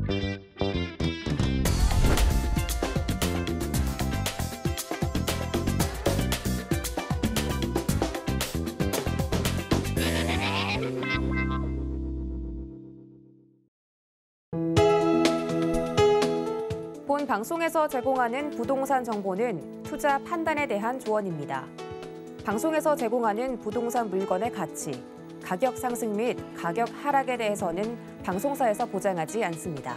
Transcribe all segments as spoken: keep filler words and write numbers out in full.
본 방송에서 제공하는 부동산 정보는 투자 판단에 대한 조언입니다. 방송에서 제공하는 부동산 물건의 가치, 가격 상승 및 가격 하락에 대해서는 방송사에서 보장하지 않습니다.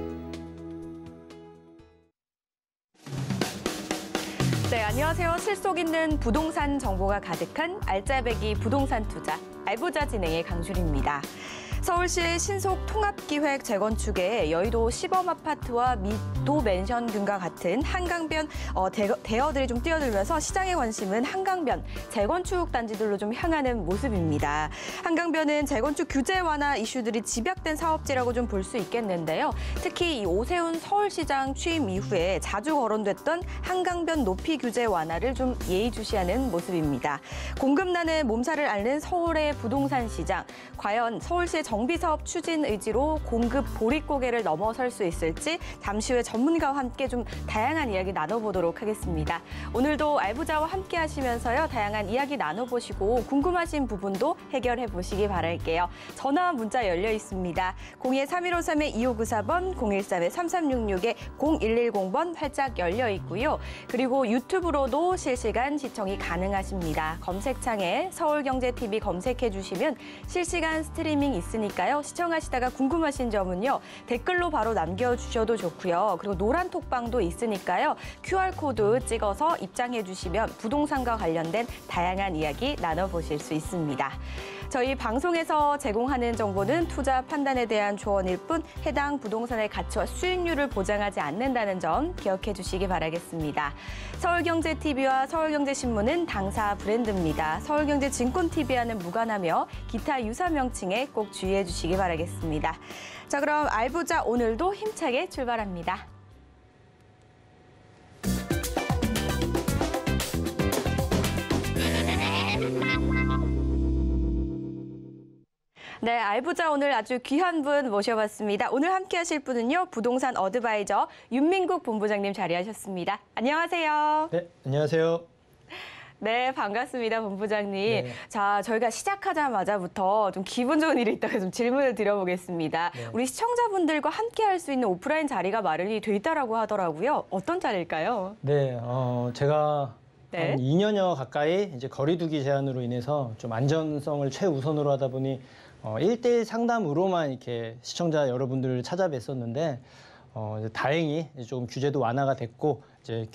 네, 안녕하세요. 실속 있는 부동산 정보가 가득한 알짜배기 부동산 투자, 알부자 진행의 강주리입니다. 서울시의 신속 통합기획 재건축에 여의도 시범 아파트와 미도 맨션 등과 같은 한강변 어, 대, 대여들이 좀 뛰어들면서 시장의 관심은 한강변 재건축 단지들로 좀 향하는 모습입니다. 한강변은 재건축 규제 완화 이슈들이 집약된 사업지라고 좀 볼 수 있겠는데요. 특히 이 오세훈 서울시장 취임 이후에 자주 거론됐던 한강변 높이 규제 완화를 좀 예의주시하는 모습입니다. 공급난의 몸살을 앓는 서울의 부동산 시장, 과연 서울시의 정비사업 추진 의지로 공급 보릿고개를 넘어설 수 있을지 잠시 후에 전문가와 함께 좀 다양한 이야기 나눠보도록 하겠습니다. 오늘도 알부자와 함께 하시면서요. 다양한 이야기 나눠보시고 궁금하신 부분도 해결해 보시기 바랄게요. 전화 문자 열려 있습니다. 공이 삼일오삼 이오구사 번, 공일삼 삼삼육육 공일일공 번 활짝 열려 있고요. 그리고 유튜브로도 실시간 시청이 가능하십니다. 검색창에 서울경제티비 검색해 주시면 실시간 스트리밍 있으니까 니까요. 시청하시다가 궁금하신 점은요. 댓글로 바로 남겨주셔도 좋고요. 그리고 노란 톡방도 있으니까요. 큐알코드 찍어서 입장해 주시면 부동산과 관련된 다양한 이야기 나눠보실 수 있습니다. 저희 방송에서 제공하는 정보는 투자 판단에 대한 조언일 뿐 해당 부동산의 가치와 수익률을 보장하지 않는다는 점 기억해 주시기 바라겠습니다. 서울경제티비와 서울경제신문은 당사 브랜드입니다. 서울경제증권티비와는 무관하며 기타 유사 명칭에 꼭 주의해 주시기 바라겠습니다. 자, 그럼 알부자 오늘도 힘차게 출발합니다. 네, 알부자 오늘 아주 귀한 분 모셔봤습니다. 오늘 함께 하실 분은요. 부동산 어드바이저 윤민국 본부장님 자리하셨습니다. 안녕하세요. 네, 안녕하세요. 네, 반갑습니다, 본부장님. 네. 자, 저희가 시작하자마자부터 좀 기분 좋은 일이 있다고 좀 질문을 드려보겠습니다. 네. 우리 시청자분들과 함께 할 수 있는 오프라인 자리가 마련이 돼 있다라고 하더라고요. 어떤 자리일까요? 네, 어, 제가 네. 한 이 년여 가까이 이제 거리두기 제한으로 인해서 좀 안전성을 최우선으로 하다 보니 어, 일 대일 상담으로만 이렇게 시청자 여러분들을 찾아뵀었는데 어, 이제 다행히 이제 조금 규제도 완화가 됐고 이제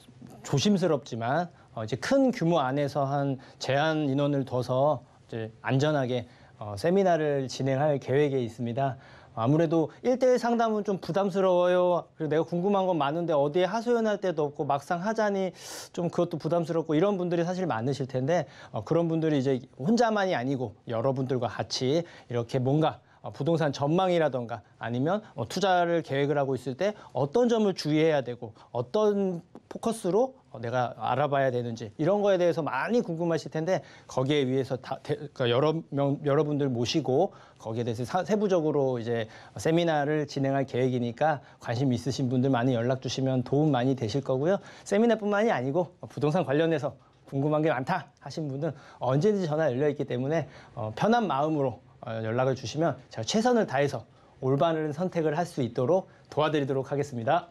조심스럽지만 어, 이제 큰 규모 안에서 한 제한 인원을 둬서 이제 안전하게 어, 세미나를 진행할 계획에 있습니다. 아무래도 일 대일 상담은 좀 부담스러워요. 그리고 내가 궁금한 건 많은데 어디에 하소연할 데도 없고 막상 하자니 좀 그것도 부담스럽고 이런 분들이 사실 많으실 텐데 어, 그런 분들이 이제 혼자만이 아니고 여러분들과 같이 이렇게 뭔가 부동산 전망이라던가 아니면 투자를 계획을 하고 있을 때 어떤 점을 주의해야 되고 어떤 포커스로 내가 알아봐야 되는지 이런 거에 대해서 많이 궁금하실 텐데 거기에 위해서 다, 그러니까 여러 명 여러분들 모시고 거기에 대해서 사, 세부적으로 이제 세미나를 진행할 계획이니까 관심 있으신 분들 많이 연락 주시면 도움 많이 되실 거고요. 세미나뿐만이 아니고 부동산 관련해서 궁금한 게 많다 하신 분은 언제든지 전화 열려 있기 때문에 어, 편한 마음으로 어, 연락을 주시면 제가 최선을 다해서 올바른 선택을 할 수 있도록 도와드리도록 하겠습니다.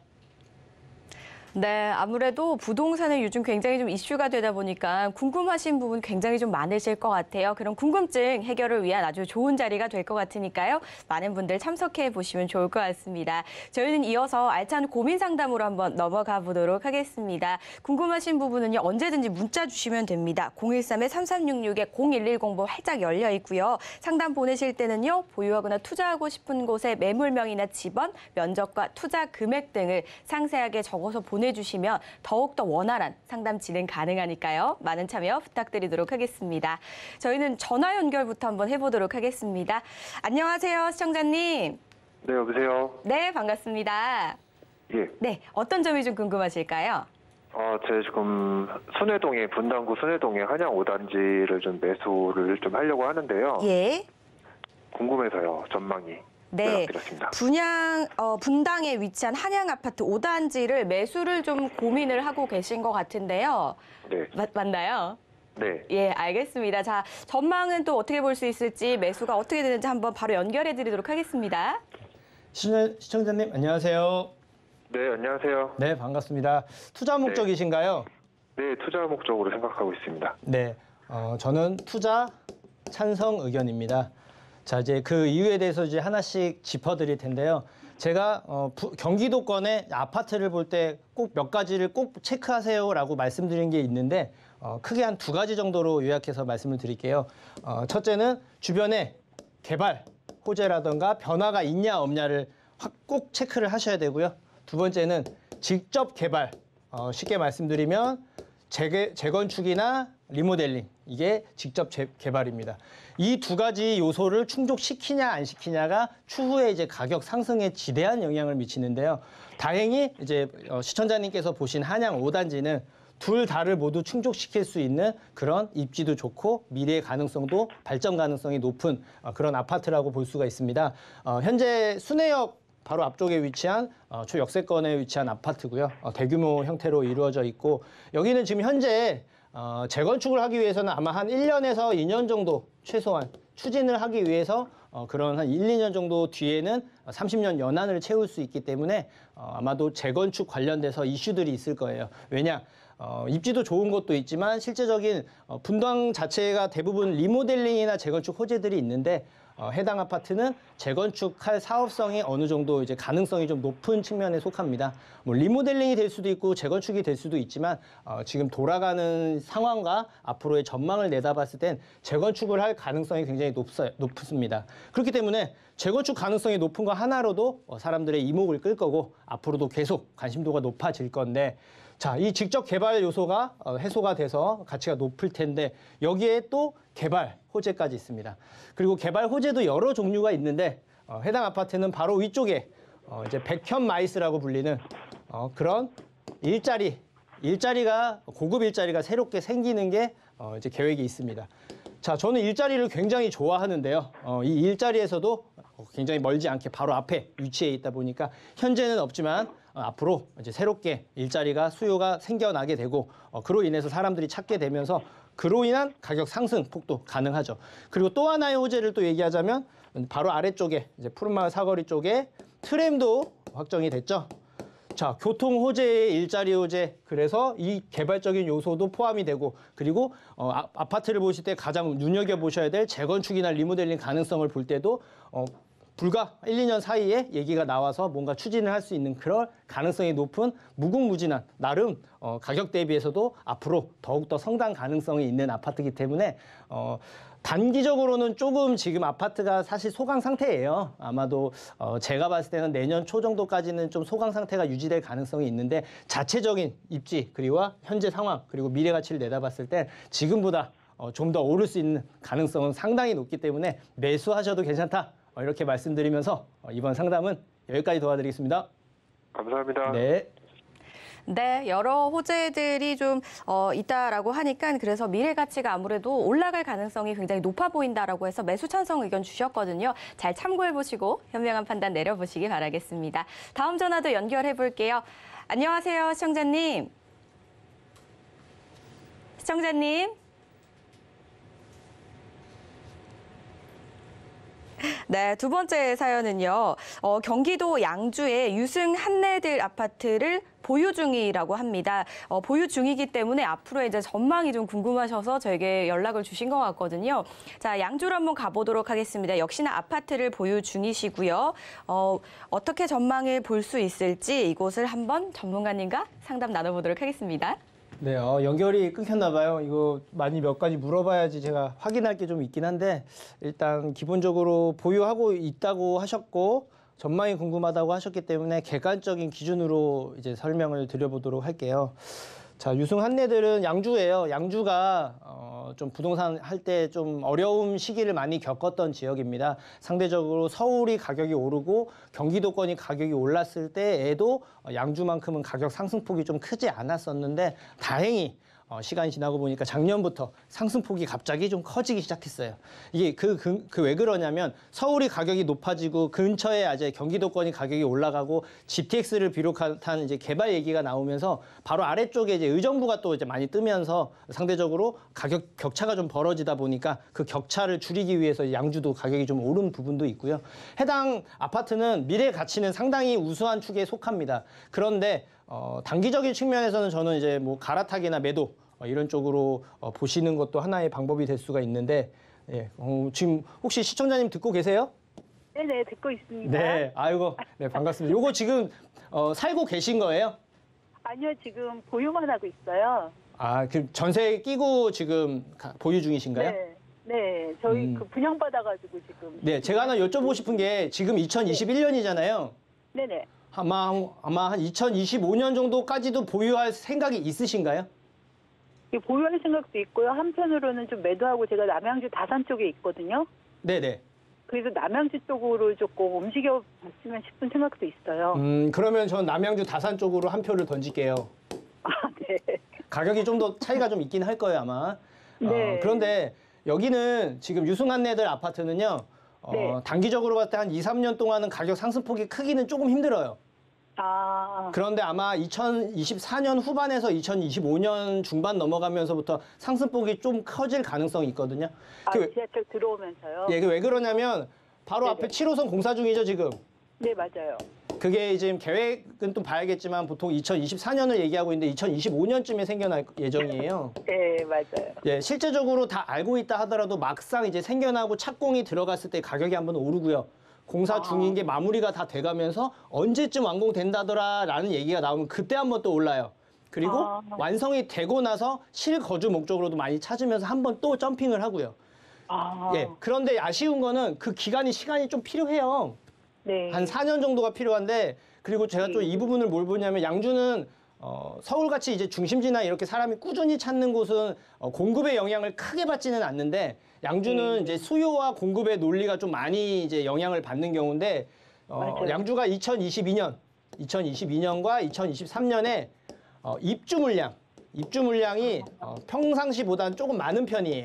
네, 아무래도 부동산은 요즘 굉장히 좀 이슈가 되다 보니까 궁금하신 부분 굉장히 좀 많으실 것 같아요. 그런 궁금증 해결을 위한 아주 좋은 자리가 될 것 같으니까요. 많은 분들 참석해 보시면 좋을 것 같습니다. 저희는 이어서 알찬 고민 상담으로 한번 넘어가 보도록 하겠습니다. 궁금하신 부분은요. 언제든지 문자 주시면 됩니다. 공일삼 삼삼육육 공일일공 번 활짝 열려 있고요. 상담 보내실 때는요. 보유하거나 투자하고 싶은 곳의 매물명이나 지번, 면적과 투자 금액 등을 상세하게 적어서 보내주시면 보내주시면 더욱더 원활한 상담 진행 가능하니까요. 많은 참여 부탁드리도록 하겠습니다. 저희는 전화 연결부터 한번 해보도록 하겠습니다. 안녕하세요, 시청자님. 네, 여보세요. 네, 반갑습니다. 예. 네, 어떤 점이 좀 궁금하실까요? 어, 제 지금 순회동에, 분당구 순회동에 한양 오 단지를 좀 매수를 좀 하려고 하는데요. 예. 궁금해서요, 전망이. 네, 연락드렸습니다. 분양, 어, 분당에 위치한 한양 아파트 오 단지를 매수를 좀 고민을 하고 계신 것 같은데요. 네. 맞, 맞나요? 네. 예, 알겠습니다. 자, 전망은 또 어떻게 볼 수 있을지, 매수가 어떻게 되는지 한번 바로 연결해 드리도록 하겠습니다. 시청- 시청자님 안녕하세요. 네, 안녕하세요. 네, 반갑습니다. 투자 목적이신가요? 네, 투자 목적으로 생각하고 있습니다. 네, 어, 저는 투자 찬성 의견입니다. 자, 이제 그 이유에 대해서 이제 하나씩 짚어드릴 텐데요. 제가 어, 부, 경기도권의 아파트를 볼 때 꼭 몇 가지를 꼭 체크하세요라고 말씀드린 게 있는데 어, 크게 한 두 가지 정도로 요약해서 말씀을 드릴게요. 어, 첫째는 주변에 개발 호재라던가 변화가 있냐 없냐를 확 꼭 체크를 하셔야 되고요. 두 번째는 직접 개발, 어, 쉽게 말씀드리면 재개, 재건축이나 리모델링, 이게 직접 재, 개발입니다. 이 두 가지 요소를 충족시키냐 안 시키냐가 추후에 이제 가격 상승에 지대한 영향을 미치는데요. 다행히 이제 어, 시청자님께서 보신 한양 오 단지는 둘 다를 모두 충족시킬 수 있는 그런 입지도 좋고 미래의 가능성도 발전 가능성이 높은 어, 그런 아파트라고 볼 수가 있습니다. 어, 현재 순회역 바로 앞쪽에 위치한 어, 초역세권에 위치한 아파트고요. 어, 대규모 형태로 이루어져 있고 여기는 지금 현재 어, 재건축을 하기 위해서는 아마 한 일 년에서 이 년 정도 최소한 추진을 하기 위해서 어, 그런 한 일, 이 년 정도 뒤에는 삼십 년 연한을 채울 수 있기 때문에 어, 아마도 재건축 관련돼서 이슈들이 있을 거예요. 왜냐? 어, 입지도 좋은 것도 있지만 실제적인 어, 분당 자체가 대부분 리모델링이나 재건축 호재들이 있는데 어, 해당 아파트는 재건축할 사업성이 어느 정도 이제 가능성이 좀 높은 측면에 속합니다. 뭐 리모델링이 될 수도 있고 재건축이 될 수도 있지만 어, 지금 돌아가는 상황과 앞으로의 전망을 내다봤을 땐 재건축을 할 가능성이 굉장히 높아요, 높습니다. 그렇기 때문에 재건축 가능성이 높은 거 하나로도 어, 사람들의 이목을 끌 거고 앞으로도 계속 관심도가 높아질 건데 자, 이 직접 개발 요소가 어, 해소가 돼서 가치가 높을 텐데 여기에 또 개발 호재까지 있습니다. 그리고 개발 호재도 여러 종류가 있는데 어, 해당 아파트는 바로 위쪽에 어, 이제 백현 마이스라고 불리는 어, 그런 일자리, 일자리가 고급 일자리가 새롭게 생기는 게 어, 이제 계획이 있습니다. 자, 저는 일자리를 굉장히 좋아하는데요. 어, 이 일자리에서도 굉장히 멀지 않게 바로 앞에 위치해 있다 보니까 현재는 없지만 어, 앞으로 이제 새롭게 일자리가 수요가 생겨나게 되고 어, 그로 인해서 사람들이 찾게 되면서 그로 인한 가격 상승 폭도 가능하죠. 그리고 또 하나의 호재를 또 얘기하자면 바로 아래쪽에 이제 푸른마을 사거리 쪽에 트램도 확정이 됐죠. 자, 교통 호재의 일자리 호재, 그래서 이 개발적인 요소도 포함이 되고 그리고 어, 아, 아파트를 보실 때 가장 눈여겨보셔야 될 재건축이나 리모델링 가능성을 볼 때도 어, 불과 일, 이 년 사이에 얘기가 나와서 뭔가 추진을 할 수 있는 그런 가능성이 높은 무궁무진한 나름 어, 가격 대비해서도 앞으로 더욱더 성장 가능성이 있는 아파트이기 때문에 어, 단기적으로는 조금 지금 아파트가 사실 소강 상태예요. 아마도 어, 제가 봤을 때는 내년 초 정도까지는 좀 소강 상태가 유지될 가능성이 있는데 자체적인 입지 그리고 현재 상황 그리고 미래 가치를 내다봤을 때 지금보다 어, 좀 더 오를 수 있는 가능성은 상당히 높기 때문에 매수하셔도 괜찮다. 어, 이렇게 말씀드리면서 어, 이번 상담은 여기까지 도와드리겠습니다. 감사합니다. 네. 네, 여러 호재들이 좀 어, 있다라고 하니까 그래서 미래 가치가 아무래도 올라갈 가능성이 굉장히 높아 보인다라고 해서 매수 찬성 의견 주셨거든요. 잘 참고해 보시고 현명한 판단 내려보시기 바라겠습니다. 다음 전화도 연결해 볼게요. 안녕하세요, 시청자님. 시청자님. 네, 두 번째 사연은요. 어, 경기도 양주의 유승 한내들 아파트를 보유 중이라고 합니다. 어, 보유 중이기 때문에 앞으로 이제 전망이 좀 궁금하셔서 저에게 연락을 주신 것 같거든요. 자, 양주로 한번 가보도록 하겠습니다. 역시나 아파트를 보유 중이시고요. 어, 어떻게 전망을 볼 수 있을지 이곳을 한번 전문가님과 상담 나눠보도록 하겠습니다. 네, 어, 연결이 끊겼나 봐요. 이거 많이 몇 가지 물어봐야지 제가 확인할 게 좀 있긴 한데 일단 기본적으로 보유하고 있다고 하셨고 전망이 궁금하다고 하셨기 때문에 객관적인 기준으로 이제 설명을 드려보도록 할게요. 자, 유승 한내들은 양주예요. 양주가 어, 좀 부동산 할 때 좀 어려움 시기를 많이 겪었던 지역입니다. 상대적으로 서울이 가격이 오르고 경기도권이 가격이 올랐을 때에도 양주만큼은 가격 상승폭이 좀 크지 않았었는데 다행히 어, 시간이 지나고 보니까 작년부터 상승폭이 갑자기 좀 커지기 시작했어요. 이게 그 그 왜 그러냐면 서울이 가격이 높아지고 근처에 이제 경기도권이 가격이 올라가고 지티엑스를 비롯한 이제 개발 얘기가 나오면서 바로 아래쪽에 이제 의정부가 또 이제 많이 뜨면서 상대적으로 가격 격차가 좀 벌어지다 보니까 그 격차를 줄이기 위해서 양주도 가격이 좀 오른 부분도 있고요. 해당 아파트는 미래 가치는 상당히 우수한 축에 속합니다. 그런데 어, 단기적인 측면에서는 저는 이제 뭐 갈아타기나 매도 어, 이런 쪽으로 어, 보시는 것도 하나의 방법이 될 수가 있는데 예, 어, 지금 혹시 시청자님 듣고 계세요? 네네, 듣고 있습니다. 네, 아이고, 네 반갑습니다. 요거 지금 어, 살고 계신 거예요? 아니요, 지금 보유만 하고 있어요. 아, 그 전세 끼고 지금 가- 보유 중이신가요? 네, 네, 저희 음. 그 분양받아가지고 지금. 네, 제가 하나 여쭤보고 싶은 게 지금 이천이십일 년이잖아요. 네네. 아마 아마 한 이천이십오 년 정도까지도 보유할 생각이 있으신가요? 이 보유할 생각도 있고요. 한편으로는 좀 매도하고 제가 남양주 다산 쪽에 있거든요. 네네. 그래서 남양주 쪽으로 조금 움직여 봤으면 싶은 생각도 있어요. 음, 그러면 전 남양주 다산 쪽으로 한 표를 던질게요. 아, 네. 가격이 좀 더 차이가 좀 있긴 할 거예요, 아마. 네. 어, 그런데 여기는 지금 유승안내들 아파트는요, 어, 네. 단기적으로 봤을 때 한 이, 삼 년 동안은 가격 상승폭이 크기는 조금 힘들어요. 아, 그런데 아마 이천이십사 년 후반에서 이천이십오 년 중반 넘어가면서부터 상승폭이 좀 커질 가능성이 있거든요. 아 그, 지하철 들어오면서요? 예, 그 왜 그러냐면 바로 네네. 앞에 칠 호선 공사 중이죠, 지금. 네, 맞아요. 그게 지금 계획은 또 봐야겠지만 보통 이천이십사 년을 얘기하고 있는데 이천이십오 년쯤에 생겨날 예정이에요. 네, 맞아요. 예, 실제적으로 다 알고 있다 하더라도 막상 이제 생겨나고 착공이 들어갔을 때 가격이 한번 오르고요. 공사 아. 중인 게 마무리가 다 돼가면서 언제쯤 완공된다더라라는 얘기가 나오면 그때 한번 또 올라요. 그리고 아. 완성이 되고 나서 실거주 목적으로도 많이 찾으면서 한번 또 점핑을 하고요. 아, 예, 그런데 아쉬운 거는 그 기간이 시간이 좀 필요해요. 네. 한 사 년 정도가 필요한데, 그리고 제가 또 음. 이 부분을 뭘 보냐면 양주는 어, 서울같이 이제 중심지나 이렇게 사람이 꾸준히 찾는 곳은 어, 공급의 영향을 크게 받지는 않는데, 양주는 음. 이제 수요와 공급의 논리가 좀 많이 이제 영향을 받는 경우인데, 어, 맞아요. 양주가 이천이십이 년, 이천이십이 년과 이천이십삼 년에 어, 입주 물량, 입주 물량이 어, 평상시보다는 조금 많은 편이에요.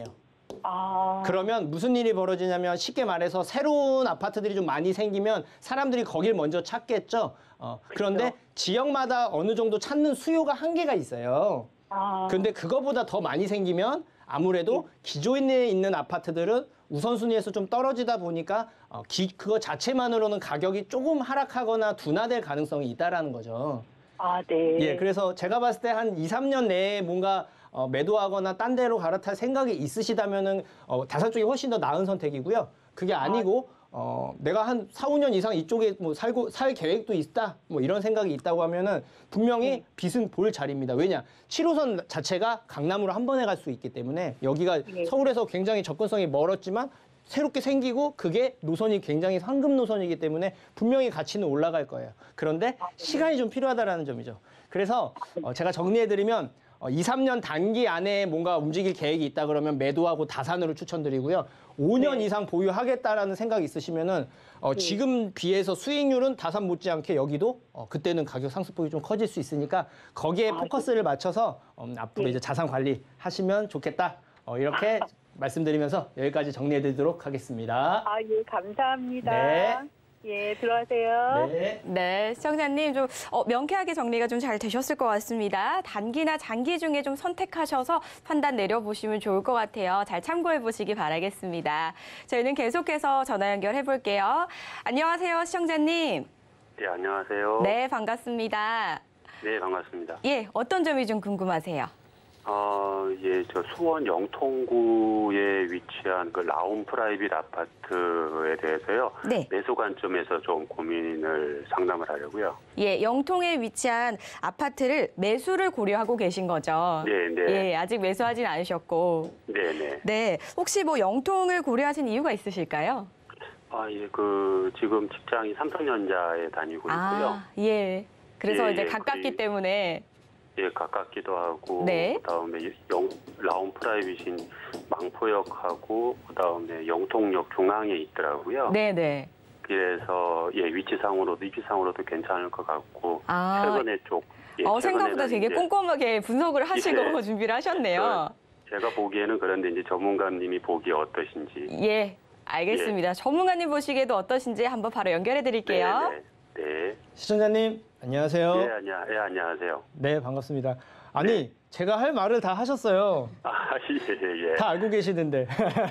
아, 그러면 무슨 일이 벌어지냐면 쉽게 말해서 새로운 아파트들이 좀 많이 생기면 사람들이 거길 먼저 찾겠죠. 어, 그런데 그렇죠. 지역마다 어느 정도 찾는 수요가 한계가 있어요. 아, 근데 그거보다 더 많이 생기면 아무래도 기존에 있는 아파트들은 우선순위에서 좀 떨어지다 보니까 어, 기, 그거 자체만으로는 가격이 조금 하락하거나 둔화될 가능성이 있다라는 거죠. 아, 네. 예, 그래서 제가 봤을 때 한 이, 삼 년 내에 뭔가 어, 매도하거나 딴 데로 갈아탈 생각이 있으시다면은 어, 다산 쪽이 훨씬 더 나은 선택이고요. 그게 아니고 어, 내가 한 사, 오 년 이상 이쪽에 뭐 살고 살 계획도 있다. 뭐 이런 생각이 있다고 하면은 분명히 빛은 볼 자리입니다. 왜냐? 칠 호선 자체가 강남으로 한 번에 갈 수 있기 때문에 여기가 네. 서울에서 굉장히 접근성이 멀었지만 새롭게 생기고 그게 노선이 굉장히 황금 노선이기 때문에 분명히 가치는 올라갈 거예요. 그런데 시간이 좀 필요하다라는 점이죠. 그래서 어, 제가 정리해드리면 어, 이, 삼 년 단기 안에 뭔가 움직일 계획이 있다 그러면 매도하고 다산으로 추천드리고요. 오 년 네. 이상 보유하겠다라는 생각이 있으시면은 어, 지금 비해서 수익률은 다산 못지않게 여기도 어, 그때는 가격 상승폭이 좀 커질 수 있으니까 거기에 아, 포커스를 맞춰서 음, 앞으로 네. 이제 자산 관리 하시면 좋겠다. 어, 이렇게 말씀드리면서 여기까지 정리해드리도록 하겠습니다. 아, 예, 감사합니다. 네. 예, 들어가세요. 네. 네, 시청자님 좀 어, 명쾌하게 정리가 좀 잘 되셨을 것 같습니다. 단기나 장기 중에 좀 선택하셔서 판단 내려보시면 좋을 것 같아요. 잘 참고해 보시기 바라겠습니다. 저희는 계속해서 전화 연결해 볼게요. 안녕하세요, 시청자님. 네, 안녕하세요. 네, 반갑습니다. 네, 반갑습니다. 예, 어떤 점이 좀 궁금하세요? 어, 예, 저 수원 영통구에 위치한 그 라운 프라이빗 아파트에 대해서요. 네. 매수 관점에서 좀 고민을 상담을 하려고요. 예, 영통에 위치한 아파트를 매수를 고려하고 계신 거죠? 네, 네. 예, 아직 매수하진 않으셨고. 네, 네. 네, 혹시 뭐 영통을 고려하신 이유가 있으실까요? 아, 예, 그 지금 직장이 삼성전자에 다니고 있고요. 아, 예. 그래서 예, 이제 예, 가깝기 거의- 때문에. 예, 가깝기도 하고 네. 그다음에 영 라운 프라이빗인 망포역하고 그다음에 영통역 중앙에 있더라고요. 네네. 갓길에서 예 위치상으로도 입지상으로도 괜찮을 것 같고 아. 최근에 쪽 예, 어, 생각보다 최근에는 되게 이제 꼼꼼하게 분석을 하시고 예. 준비를 하셨네요. 제가 보기에는 그런데 이제 전문가님이 보기에 어떠신지. 예, 알겠습니다. 전문가님 보시기에도 어떠신지 한번 바로 연결해 드릴게요. 네, 네, 네. 시청자님 안녕하세요. 예, 안녕, 예, 안녕하세요. 네, 반갑습니다. 아니, 네. 제가 할 말을 다 하셨어요. 아, 예, 예. 다 알고 계시는데.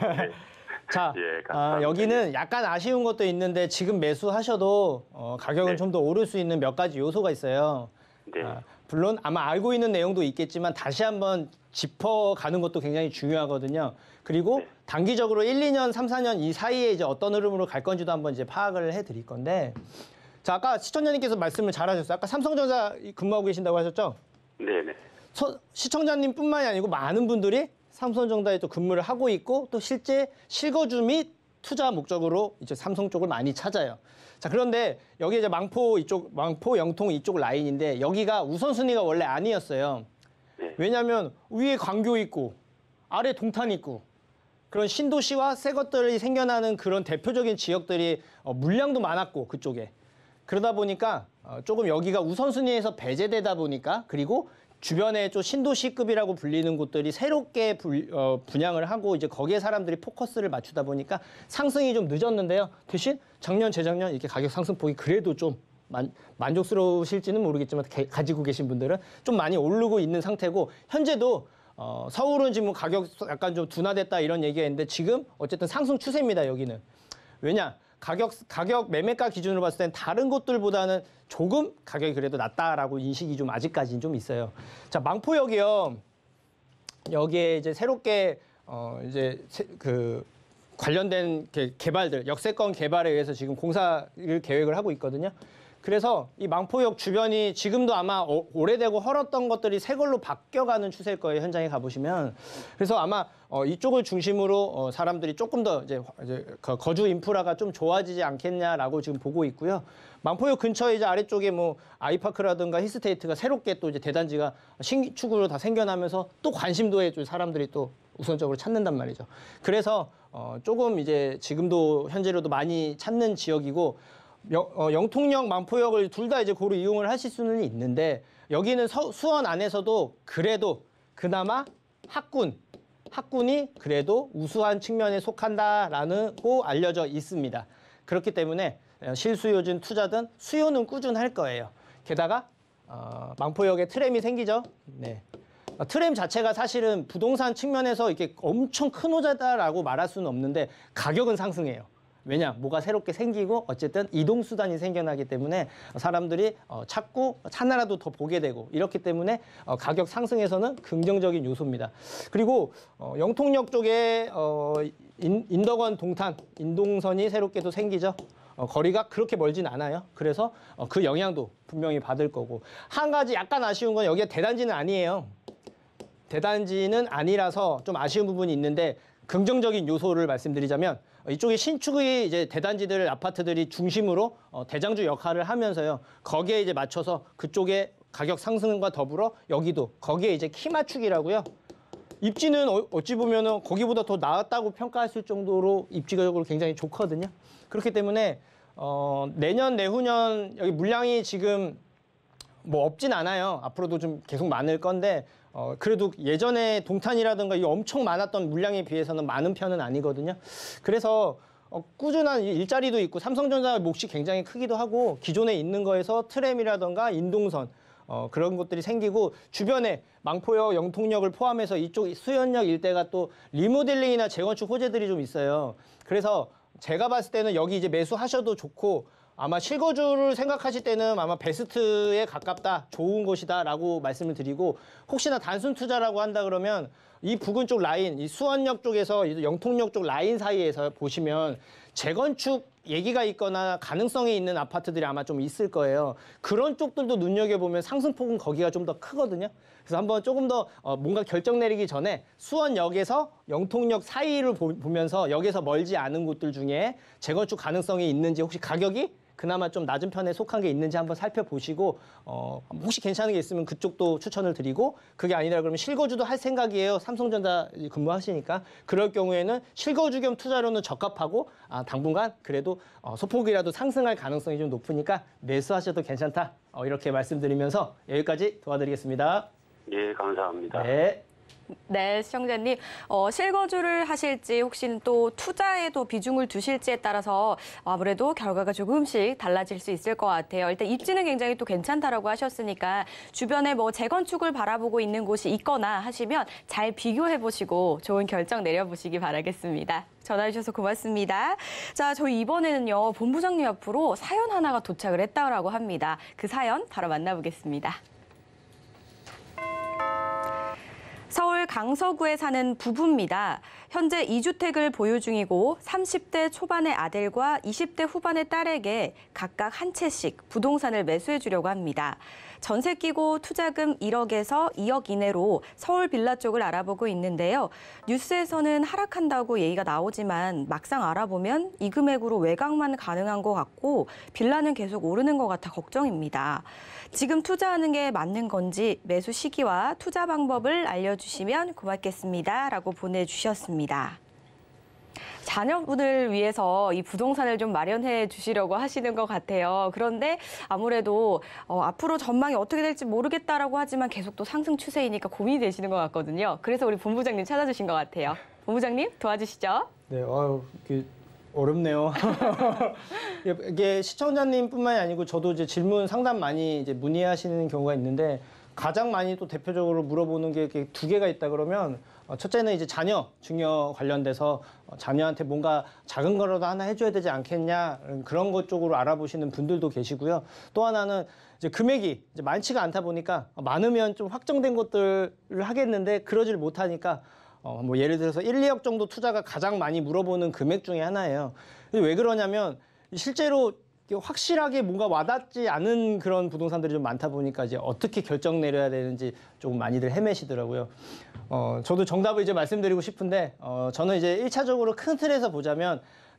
자, 예, 아, 감사합니다. 여기는 약간 아쉬운 것도 있는데 지금 매수하셔도 어, 가격은 네. 좀 더 오를 수 있는 몇 가지 요소가 있어요. 네, 아, 물론 아마 알고 있는 내용도 있겠지만 다시 한번 짚어가는 것도 굉장히 중요하거든요. 그리고 네. 단기적으로 일, 이 년, 삼, 사 년 이 사이에 이제 어떤 흐름으로 갈 건지도 한번 이제 파악을 해드릴 건데, 자, 아까 시청자님께서 말씀을 잘하셨어요. 아까 삼성전자 근무하고 계신다고 하셨죠? 네, 네. 서- 시청자님뿐만이 아니고 많은 분들이 삼성전자에 또 근무를 하고 있고 또 실제 실거주 및 투자 목적으로 이제 삼성 쪽을 많이 찾아요. 자, 그런데 여기 이제 망포 이쪽, 망포 영통 이쪽 라인인데 여기가 우선순위가 원래 아니었어요. 네. 왜냐하면 위에 광교 있고 아래 동탄 있고 그런 신도시와 새 것들이 생겨나는 그런 대표적인 지역들이 어, 물량도 많았고 그쪽에. 그러다 보니까 어, 조금 여기가 우선순위에서 배제되다 보니까 그리고 주변에 좀 신도시급이라고 불리는 곳들이 새롭게 불- 어, 분양을 하고 이제 거기에 사람들이 포커스를 맞추다 보니까 상승이 좀 늦었는데요. 대신 작년, 재작년 이렇게 가격 상승폭이 그래도 좀 만, 만족스러우실지는 모르겠지만 게- 가지고 계신 분들은 좀 많이 오르고 있는 상태고 현재도 어, 서울은 지금 가격 약간 좀 둔화됐다 이런 얘기가 있는데 지금 어쨌든 상승 추세입니다. 여기는. 왜냐? 가격, 가격 매매가 기준으로 봤을 땐 다른 곳들보다는 조금 가격이 그래도 낮다라고 인식이 좀 아직까지는 좀 있어요. 자, 망포역이요. 여기에 이제 새롭게 어 이제 세- 그 관련된 개- 개발들, 역세권 개발에 의해서 지금 공사를 계획을 하고 있거든요. 그래서 이 망포역 주변이 지금도 아마 오- 오래되고 헐었던 것들이 새 걸로 바뀌어가는 추세일 거예요. 현장에 가보시면. 그래서 아마 어, 이쪽을 중심으로 어, 사람들이 조금 더 이제, 이제 거- 거주 인프라가 좀 좋아지지 않겠냐라고 지금 보고 있고요. 망포역 근처에 이제 아래쪽에 뭐 아이파크라든가 히스테이트가 새롭게 또 이제 대단지가 신축으로 다 생겨나면서 또 관심도에 좀 사람들이 또 우선적으로 찾는단 말이죠. 그래서 어, 조금 이제 지금도 현재로도 많이 찾는 지역이고 영, 어, 영통역, 망포역을 둘 다 이제 고루 이용을 하실 수는 있는데 여기는 서, 수원 안에서도 그래도 그나마 학군, 학군이 그래도 우수한 측면에 속한다라고 알려져 있습니다. 그렇기 때문에 실수요진 투자든 수요는 꾸준할 거예요. 게다가 어, 망포역에 트램이 생기죠. 네. 어, 트램 자체가 사실은 부동산 측면에서 이렇게 엄청 큰 호재다라고 말할 수는 없는데 가격은 상승해요. 왜냐? 뭐가 새롭게 생기고 어쨌든 이동수단이 생겨나기 때문에 사람들이 어, 찾고 하나라도 더 보게 되고 이렇기 때문에 어, 가격 상승에서는 긍정적인 요소입니다. 그리고 어, 영통역 쪽에 어, 인, 인덕원 동탄, 인동선이 새롭게 또 생기죠. 어, 거리가 그렇게 멀진 않아요. 그래서 어, 그 영향도 분명히 받을 거고 한 가지 약간 아쉬운 건 여기가 대단지는 아니에요. 대단지는 아니라서 좀 아쉬운 부분이 있는데 긍정적인 요소를 말씀드리자면 이쪽에 신축의 이제 대단지들 아파트들이 중심으로 어, 대장주 역할을 하면서요. 거기에 이제 맞춰서 그쪽에 가격 상승과 더불어 여기도 거기에 이제 키 맞추기라고요. 입지는 어, 어찌 보면은 거기보다 더 나았다고 평가했을 정도로 입지적으로 굉장히 좋거든요. 그렇기 때문에 어, 내년 내후년 여기 물량이 지금 뭐 없진 않아요. 앞으로도 좀 계속 많을 건데 어, 그래도 예전에 동탄이라든가 이 엄청 많았던 물량에 비해서는 많은 편은 아니거든요. 그래서 어, 꾸준한 일자리도 있고 삼성전자 몫이 굉장히 크기도 하고 기존에 있는 거에서 트램이라든가 인동선 어, 그런 것들이 생기고 주변에 망포역, 영통역을 포함해서 이쪽 수연역 일대가 또 리모델링이나 재건축 호재들이 좀 있어요. 그래서 제가 봤을 때는 여기 이제 매수하셔도 좋고 아마 실거주를 생각하실 때는 아마 베스트에 가깝다, 좋은 곳이다라고 말씀을 드리고 혹시나 단순 투자라고 한다 그러면 이 부근 쪽 라인, 이 수원역 쪽에서 이 영통역 쪽 라인 사이에서 보시면 재건축 얘기가 있거나 가능성이 있는 아파트들이 아마 좀 있을 거예요. 그런 쪽들도 눈여겨보면 상승폭은 거기가 좀 더 크거든요. 그래서 한번 조금 더 어, 뭔가 결정 내리기 전에 수원역에서 영통역 사이를 보, 보면서 역에서 멀지 않은 곳들 중에 재건축 가능성이 있는지 혹시 가격이 그나마 좀 낮은 편에 속한 게 있는지 한번 살펴보시고 어, 혹시 괜찮은 게 있으면 그쪽도 추천을 드리고 그게 아니라 그러면 실거주도 할 생각이에요. 삼성전자 근무하시니까 그럴 경우에는 실거주 겸 투자로는 적합하고 아, 당분간 그래도 어, 소폭이라도 상승할 가능성이 좀 높으니까 매수하셔도 괜찮다. 어, 이렇게 말씀드리면서 여기까지 도와드리겠습니다. 예, 감사합니다. 네. 네, 시청자님, 어, 실거주를 하실지 혹시 또 투자에도 비중을 두실지에 따라서 아무래도 결과가 조금씩 달라질 수 있을 것 같아요. 일단 입지는 굉장히 또 괜찮다라고 하셨으니까 주변에 뭐 재건축을 바라보고 있는 곳이 있거나 하시면 잘 비교해보시고 좋은 결정 내려보시기 바라겠습니다. 전화해 주셔서 고맙습니다. 자, 저희 이번에는요, 본부장님 앞으로 사연 하나가 도착을 했다고 합니다. 그 사연 바로 만나보겠습니다. 서울 강서구에 사는 부부입니다. 현재 이 주택을 보유 중이고 삼십 대 초반의 아들과 이십 대 후반의 딸에게 각각 한 채씩 부동산을 매수해 주려고 합니다. 전세 끼고 투자금 일억에서 이억 이내로 서울 빌라 쪽을 알아보고 있는데요. 뉴스에서는 하락한다고 얘기가 나오지만 막상 알아보면 이 금액으로 외곽만 가능한 것 같고 빌라는 계속 오르는 것 같아 걱정입니다. 지금 투자하는 게 맞는 건지 매수 시기와 투자 방법을 알려주시면 고맙겠습니다. 라고 보내주셨습니다. 자녀분을 위해서 이 부동산을 좀 마련해 주시려고 하시는 것 같아요. 그런데 아무래도 어, 앞으로 전망이 어떻게 될지 모르겠다라고 하지만 계속 또 상승 추세이니까 고민이 되시는 것 같거든요. 그래서 우리 본부장님 찾아주신 것 같아요. 본부장님 도와주시죠. 네, 아유, 그 어렵네요. 이게 시청자님뿐만이 아니고 저도 이제 질문 상담 많이 이제 문의하시는 경우가 있는데 가장 많이 또 대표적으로 물어보는 게 두 개가 있다 그러면 첫째는 이제 자녀 증여 관련돼서 자녀한테 뭔가 작은 거라도 하나 해줘야 되지 않겠냐 그런 것 쪽으로 알아보시는 분들도 계시고요. 또 하나는 이제 금액이 이제 많지가 않다 보니까 많으면 좀 확정된 것들을 하겠는데 그러질 못하니까 어, 뭐 예를 들어서 일, 이억 정도 투자가 가장 많이 물어보는 금액 중에 하나예요. 왜 그러냐면 실제로 확실하게 뭔가 와닿지 않은 그런 부동산들이 좀 많다 보니까 이제 어떻게 결정 내려야 되는지 조금 많이들 헤매시더라고요. 어, 저도 정답을 이제 말씀드리고 싶은데 어, 저는 이제 일차적으로 큰 틀에서 보자면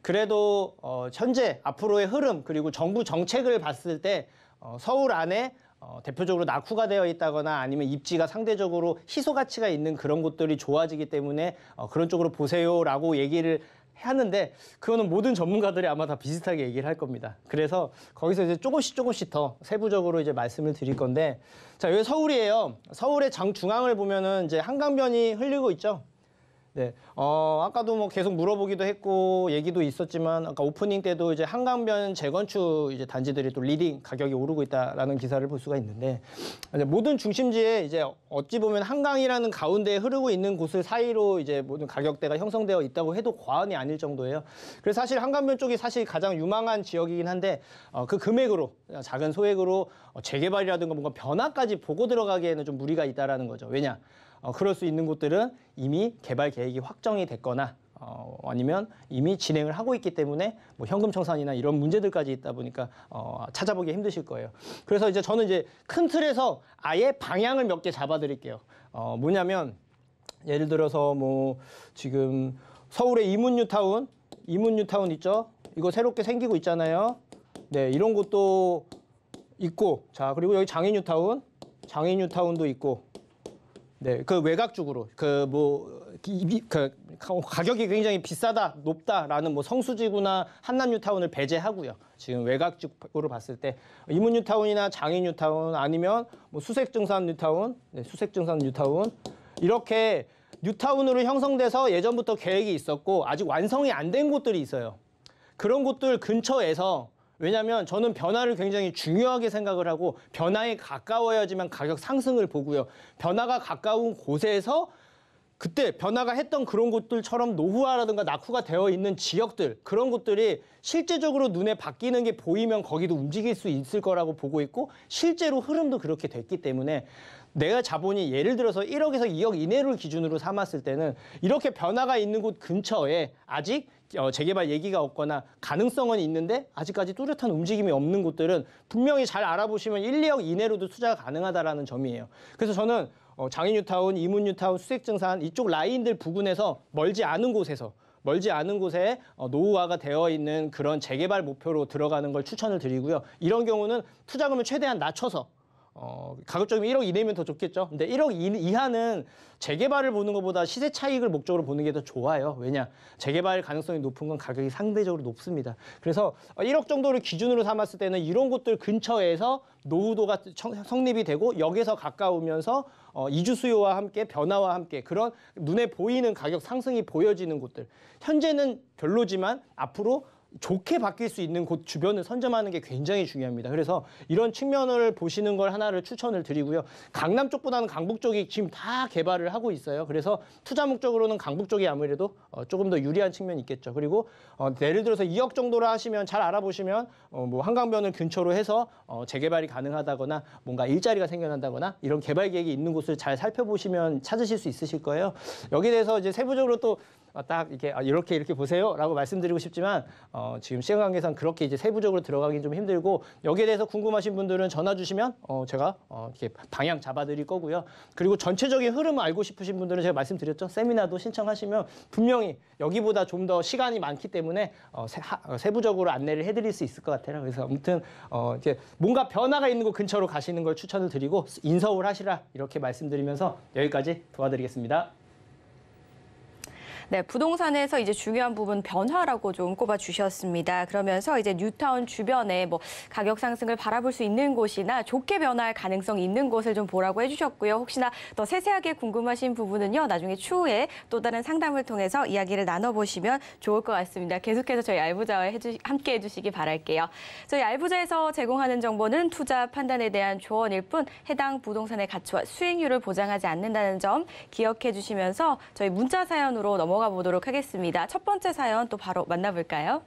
그래도 어, 현재 앞으로의 흐름 그리고 정부 정책을 봤을 때 어, 서울 안에 어, 대표적으로 낙후가 되어 있다거나 아니면 입지가 상대적으로 희소 가치가 있는 그런 곳들이 좋아지기 때문에 어, 그런 쪽으로 보세요라고 얘기를 하는데 그거는 모든 전문가들이 아마 다 비슷하게 얘기를 할 겁니다. 그래서 거기서 이제 조금씩 조금씩 더 세부적으로 이제 말씀을 드릴 건데 자, 여기 서울이에요. 서울의 장 중앙을 보면은 이제 한강변이 흘리고 있죠. 네, 어, 아까도 뭐 계속 물어보기도 했고 얘기도 있었지만 아까 오프닝 때도 이제 한강변 재건축 이제 단지들이 또 리딩 가격이 오르고 있다라는 기사를 볼 수가 있는데 이제 모든 중심지에 이제 어찌 보면 한강이라는 가운데에 흐르고 있는 곳을 사이로 이제 모든 가격대가 형성되어 있다고 해도 과언이 아닐 정도예요. 그래서 사실 한강변 쪽이 사실 가장 유망한 지역이긴 한데 어, 그 금액으로 작은 소액으로 어, 재개발이라든가 뭔가 변화까지 보고 들어가기에는 좀 무리가 있다라는 거죠. 왜냐? 어, 그럴 수 있는 곳들은 이미 개발 계획이 확정이 됐거나 어, 아니면 이미 진행을 하고 있기 때문에 뭐 현금 청산이나 이런 문제들까지 있다 보니까 어, 찾아보기 힘드실 거예요. 그래서 이제 저는 이제 큰 틀에서 아예 방향을 몇 개 잡아드릴게요. 어, 뭐냐면 예를 들어서 뭐 지금 서울의 이문뉴타운, 이문뉴타운 있죠? 이거 새롭게 생기고 있잖아요. 네, 이런 곳도 있고, 자 그리고 여기 장애뉴타운, 장애뉴타운도 있고. 네, 그 외곽 쪽으로 그 뭐 그 가격이 굉장히 비싸다, 높다라는 뭐 성수지구나 한남뉴타운을 배제하고요. 지금 외곽 쪽으로 봤을 때 이문뉴타운이나 장애뉴타운 아니면 뭐 수색증산 뉴타운, 네, 수색증산 뉴타운 이렇게 뉴타운으로 형성돼서 예전부터 계획이 있었고 아직 완성이 안 된 곳들이 있어요. 그런 곳들 근처에서 왜냐하면 저는 변화를 굉장히 중요하게 생각을 하고 변화에 가까워야지만 가격 상승을 보고요. 변화가 가까운 곳에서 그때 변화가 했던 그런 곳들처럼 노후화라든가 낙후가 되어 있는 지역들 그런 곳들이 실제적으로 눈에 바뀌는 게 보이면 거기도 움직일 수 있을 거라고 보고 있고 실제로 흐름도 그렇게 됐기 때문에 내가 자본이 예를 들어서 일억에서 이억 이내를 기준으로 삼았을 때는 이렇게 변화가 있는 곳 근처에 아직 어, 재개발 얘기가 없거나 가능성은 있는데 아직까지 뚜렷한 움직임이 없는 곳들은 분명히 잘 알아보시면 일, 이억 이내로도 투자가 가능하다라는 점이에요. 그래서 저는 어, 장애뉴타운, 이문뉴타운, 수색증산 이쪽 라인들 부근에서 멀지 않은 곳에서 멀지 않은 곳에 어, 노후화가 되어 있는 그런 재개발 목표로 들어가는 걸 추천을 드리고요. 이런 경우는 투자금을 최대한 낮춰서 어, 가급적이면 일억 이내면 더 좋겠죠. 근데 일억 이하는 재개발을 보는 것보다 시세 차익을 목적으로 보는 게 더 좋아요. 왜냐? 재개발 가능성이 높은 건 가격이 상대적으로 높습니다. 그래서 일억 정도를 기준으로 삼았을 때는 이런 곳들 근처에서 노후도가 성립이 되고 역에서 가까우면서 어, 이주 수요와 함께 변화와 함께 그런 눈에 보이는 가격 상승이 보여지는 곳들. 현재는 별로지만 앞으로 좋게 바뀔 수 있는 곳 주변을 선점하는 게 굉장히 중요합니다. 그래서 이런 측면을 보시는 걸 하나를 추천을 드리고요. 강남 쪽보다는 강북 쪽이 지금 다 개발을 하고 있어요. 그래서 투자 목적으로는 강북 쪽이 아무래도 어, 조금 더 유리한 측면이 있겠죠. 그리고 어, 예를 들어서 이억 정도로 하시면 잘 알아보시면 어, 뭐 한강변을 근처로 해서 어, 재개발이 가능하다거나 뭔가 일자리가 생겨난다거나 이런 개발 계획이 있는 곳을 잘 살펴보시면 찾으실 수 있으실 거예요. 여기에 대해서 이제 세부적으로 또 딱 이렇게 아, 이렇게 이렇게 보세요라고 말씀드리고 싶지만 어, 지금 시간 관계상 그렇게 이제 세부적으로 들어가긴 좀 힘들고 여기에 대해서 궁금하신 분들은 전화 주시면 어, 제가 어, 이렇게 방향 잡아드릴 거고요. 그리고 전체적인 흐름을 알고 싶으신 분들은 제가 말씀드렸죠. 세미나도 신청하시면 분명히 여기보다 좀 더 시간이 많기 때문에 어, 세, 하, 세부적으로 안내를 해드릴 수 있을 것 같아요. 그래서 아무튼 어, 이렇게 뭔가 변화가 있는 곳 근처로 가시는 걸 추천을 드리고 인서울 하시라 이렇게 말씀드리면서 여기까지 도와드리겠습니다. 네, 부동산에서 이제 중요한 부분 변화라고 좀 꼽아 주셨습니다. 그러면서 이제 뉴타운 주변에 뭐 가격 상승을 바라볼 수 있는 곳이나 좋게 변화할 가능성이 있는 곳을 좀 보라고 해주셨고요. 혹시나 더 세세하게 궁금하신 부분은요, 나중에 추후에 또 다른 상담을 통해서 이야기를 나눠보시면 좋을 것 같습니다. 계속해서 저희 알부자와 해주, 함께 해주시기 바랄게요. 저희 알부자에서 제공하는 정보는 투자 판단에 대한 조언일 뿐 해당 부동산의 가치와 수익률을 보장하지 않는다는 점 기억해 주시면서 저희 문자 사연으로 넘어 넘어가 보도록 하겠습니다. 첫 번째 사연 또 바로 만나볼까요?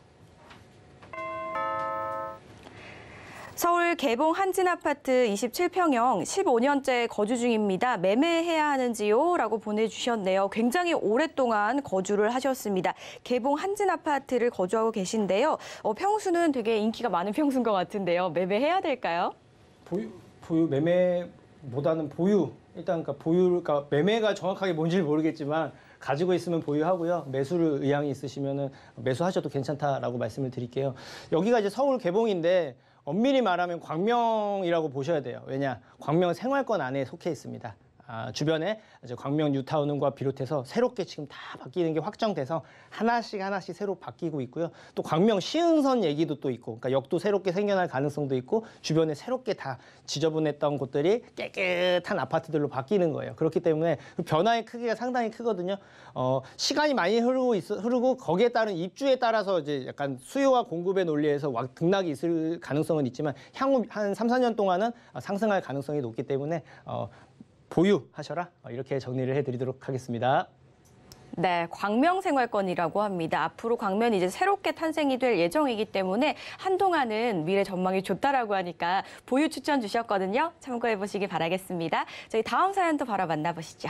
서울 개봉 한진 아파트 이십칠 평형 십오 년째 거주 중입니다. 매매해야 하는지요? 라고 보내주셨네요. 굉장히 오랫동안 거주를 하셨습니다. 개봉 한진 아파트를 거주하고 계신데요. 어, 평수는 되게 인기가 많은 평수인 것 같은데요. 매매해야 될까요? 보유, 보유 매매보다는 보유. 일단 그러니까 보유, 그러니까 매매가 정확하게 뭔지를 모르겠지만 가지고 있으면 보유하고요. 매수를 의향이 있으시면은 매수하셔도 괜찮다라고 말씀을 드릴게요. 여기가 이제 서울 개봉인데 엄밀히 말하면 광명이라고 보셔야 돼요. 왜냐? 광명 생활권 안에 속해 있습니다. 아, 주변에 이제 광명 뉴타운과 비롯해서 새롭게 지금 다 바뀌는 게 확정돼서 하나씩 하나씩 새로 바뀌고 있고요. 또 광명 시흥선 얘기도 또 있고, 그러니까 역도 새롭게 생겨날 가능성도 있고, 주변에 새롭게 다 지저분했던 곳들이 깨끗한 아파트들로 바뀌는 거예요. 그렇기 때문에 그 변화의 크기가 상당히 크거든요. 어, 시간이 많이 흐르고 있어, 흐르고 거기에 따른 입주에 따라서 이제 약간 수요와 공급의 논리에서 등락이 있을 가능성은 있지만 향후 한 삼, 사 년 동안은 상승할 가능성이 높기 때문에 어, 보유하셔라. 이렇게 정리를 해드리도록 하겠습니다. 네, 광명생활권이라고 합니다. 앞으로 광면이 이제 새롭게 탄생이 될 예정이기 때문에 한동안은 미래 전망이 좋다라고 하니까 보유 추천 주셨거든요. 참고해 보시기 바라겠습니다. 저희 다음 사연도 바로 만나보시죠.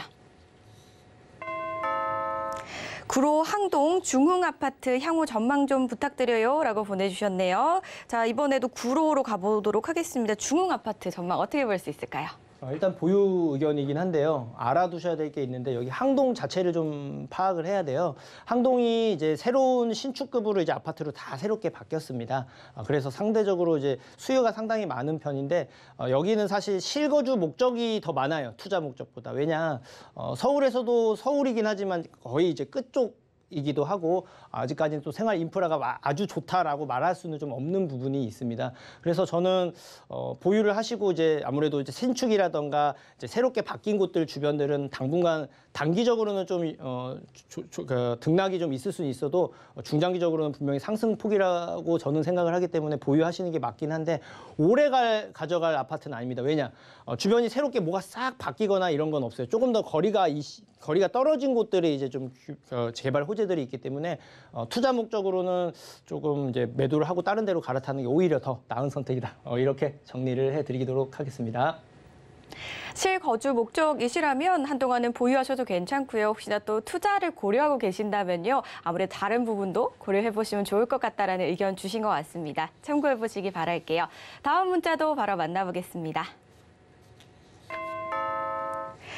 구로 항동 중흥 아파트 향후 전망 좀 부탁드려요 라고 보내주셨네요. 자, 이번에도 구로로 가보도록 하겠습니다. 중흥 아파트 전망 어떻게 볼 수 있을까요? 일단 보유 의견이긴 한데요. 알아두셔야 될 게 있는데 여기 항동 자체를 좀 파악을 해야 돼요. 항동이 이제 새로운 신축급으로 이제 아파트로 다 새롭게 바뀌었습니다. 그래서 상대적으로 이제 수요가 상당히 많은 편인데 여기는 사실 실거주 목적이 더 많아요. 투자 목적보다. 왜냐 서울에서도 서울이긴 하지만 거의 이제 끝쪽 이기도 하고 아직까지는 또 생활 인프라가 아주 좋다라고 말할 수는 좀 없는 부분이 있습니다. 그래서 저는 어, 보유를 하시고 이제 아무래도 이제 신축이라던가 이제 새롭게 바뀐 곳들 주변들은 당분간 단기적으로는 좀 어, 조, 조, 그, 등락이 좀 있을 수는 있어도 중장기적으로는 분명히 상승폭이라고 저는 생각을 하기 때문에 보유하시는 게 맞긴 한데 오래 갈, 가져갈 아파트는 아닙니다. 왜냐 어, 주변이 새롭게 뭐가 싹 바뀌거나 이런 건 없어요. 조금 더 거리가 이, 거리가 떨어진 곳들이 이제 좀 어, 개발 호재들이 있기 때문에 어, 투자 목적으로는 조금 이제 매도를 하고 다른 데로 갈아타는 게 오히려 더 나은 선택이다. 어, 이렇게 정리를 해드리도록 하겠습니다. 실거주 목적이시라면 한동안은 보유하셔도 괜찮고요. 혹시나 또 투자를 고려하고 계신다면요. 아무래도 다른 부분도 고려해보시면 좋을 것 같다라는 의견 주신 것 같습니다. 참고해보시기 바랄게요. 다음 문자도 바로 만나보겠습니다.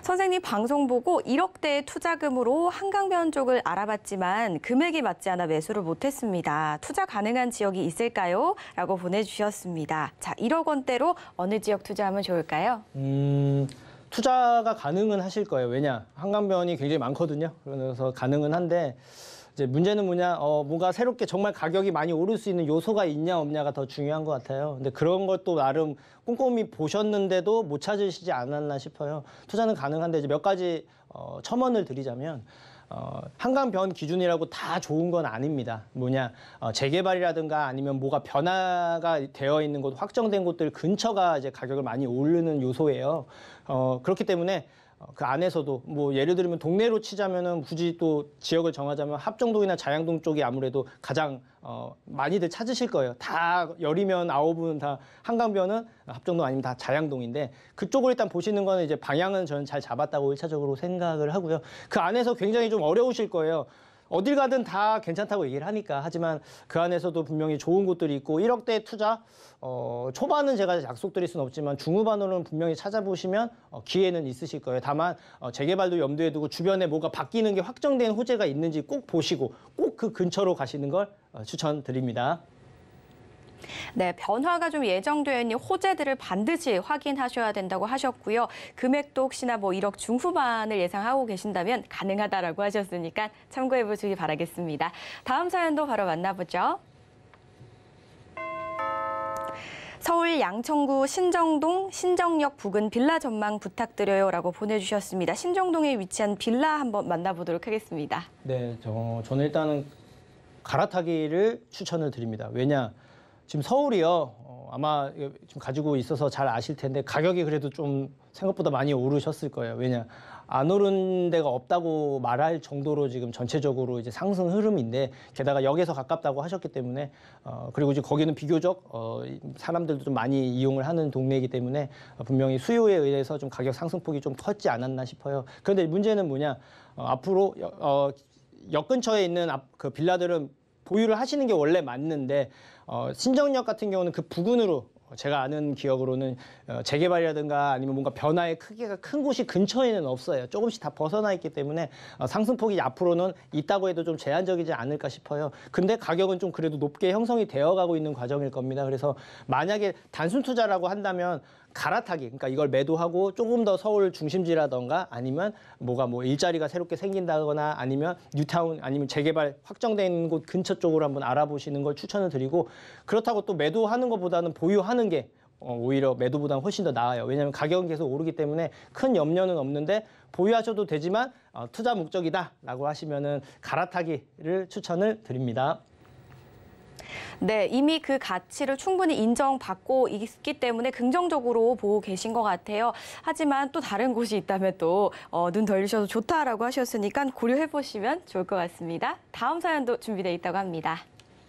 선생님 방송 보고 일억대의 투자금으로 한강변 쪽을 알아봤지만 금액이 맞지 않아 매수를 못했습니다. 투자 가능한 지역이 있을까요? 라고 보내주셨습니다. 자, 일억 원대로 어느 지역 투자하면 좋을까요? 음, 투자가 가능은 하실 거예요. 왜냐? 한강변이 굉장히 많거든요. 그래서 가능은 한데 이제 문제는 뭐냐? 어, 뭔가 새롭게 정말 가격이 많이 오를 수 있는 요소가 있냐 없냐가 더 중요한 것 같아요. 근데 그런 것도 나름 꼼꼼히 보셨는데도 못 찾으시지 않았나 싶어요. 투자는 가능한데 이제 몇 가지 어, 첨언을 드리자면 어, 한강변 기준이라고 다 좋은 건 아닙니다. 뭐냐, 어, 재개발이라든가 아니면 뭐가 변화가 되어 있는 곳, 확정된 곳들 근처가 이제 가격을 많이 오르는 요소예요. 어, 그렇기 때문에 어, 그 안에서도 뭐 예를 들면 동네로 치자면은 굳이 또 지역을 정하자면 합정동이나 자양동 쪽이 아무래도 가장 어, 많이들 찾으실 거예요. 다 열이면 아홉은 다 한강변은 합정동 아니면 다 자양동인데 그쪽을 일단 보시는 거는 이제 방향은 저는 잘 잡았다고 일차적으로 생각을 하고요. 그 안에서 굉장히 좀 어려우실 거예요. 어딜 가든 다 괜찮다고 얘기를 하니까. 하지만 그 안에서도 분명히 좋은 곳들이 있고 일억대 투자 어, 초반은 제가 약속드릴 수는 없지만 중후반으로는 분명히 찾아보시면 어, 기회는 있으실 거예요. 다만 어, 재개발도 염두에 두고 주변에 뭐가 바뀌는 게 확정된 호재가 있는지 꼭 보시고 꼭 그 근처로 가시는 걸 어, 추천드립니다. 네, 변화가 좀 예정되어 있는 호재들을 반드시 확인하셔야 된다고 하셨고요. 금액도 혹시나 뭐 일억 중후반을 예상하고 계신다면 가능하다라고 하셨으니까 참고해 보시기 바라겠습니다. 다음 사연도 바로 만나보죠. 서울 양천구 신정동 신정역 부근 빌라 전망 부탁드려요라고 보내주셨습니다. 신정동에 위치한 빌라 한번 만나보도록 하겠습니다. 네, 저, 저는 일단은 갈아타기를 추천을 드립니다. 왜냐? 지금 서울이요, 어, 아마 지금 가지고 있어서 잘 아실 텐데 가격이 그래도 좀 생각보다 많이 오르셨을 거예요. 왜냐, 안 오른 데가 없다고 말할 정도로 지금 전체적으로 이제 상승 흐름인데 게다가 역에서 가깝다고 하셨기 때문에 어, 그리고 이제 거기는 비교적 어, 사람들도 좀 많이 이용을 하는 동네이기 때문에 어, 분명히 수요에 의해서 좀 가격 상승폭이 좀 컸지 않았나 싶어요. 그런데 문제는 뭐냐, 어, 앞으로 어, 역 근처에 있는 앞, 그 빌라들은 보유를 하시는 게 원래 맞는데 어, 신정역 같은 경우는 그 부근으로 제가 아는 기억으로는 어, 재개발이라든가 아니면 뭔가 변화의 크기가 큰 곳이 근처에는 없어요. 조금씩 다 벗어나 있기 때문에 어, 상승폭이 앞으로는 있다고 해도 좀 제한적이지 않을까 싶어요. 근데 가격은 좀 그래도 높게 형성이 되어가고 있는 과정일 겁니다. 그래서 만약에 단순 투자라고 한다면 갈아타기, 그러니까 이걸 매도하고 조금 더 서울 중심지라던가 아니면 뭐가 뭐 일자리가 새롭게 생긴다거나 아니면 뉴타운 아니면 재개발 확정된 곳 근처 쪽으로 한번 알아보시는 걸 추천을 드리고, 그렇다고 또 매도하는 것보다는 보유하는 게 어, 오히려 매도보다는 훨씬 더 나아요. 왜냐하면 가격은 계속 오르기 때문에 큰 염려는 없는데 보유하셔도 되지만 어, 투자 목적이다라고 하시면은 갈아타기를 추천을 드립니다. 네, 이미 그 가치를 충분히 인정받고 있기 때문에 긍정적으로 보고 계신 것 같아요. 하지만 또 다른 곳이 있다면 또 어, 눈 돌리셔도 좋다라고 하셨으니까 고려해 보시면 좋을 것 같습니다. 다음 사연도 준비되어 있다고 합니다.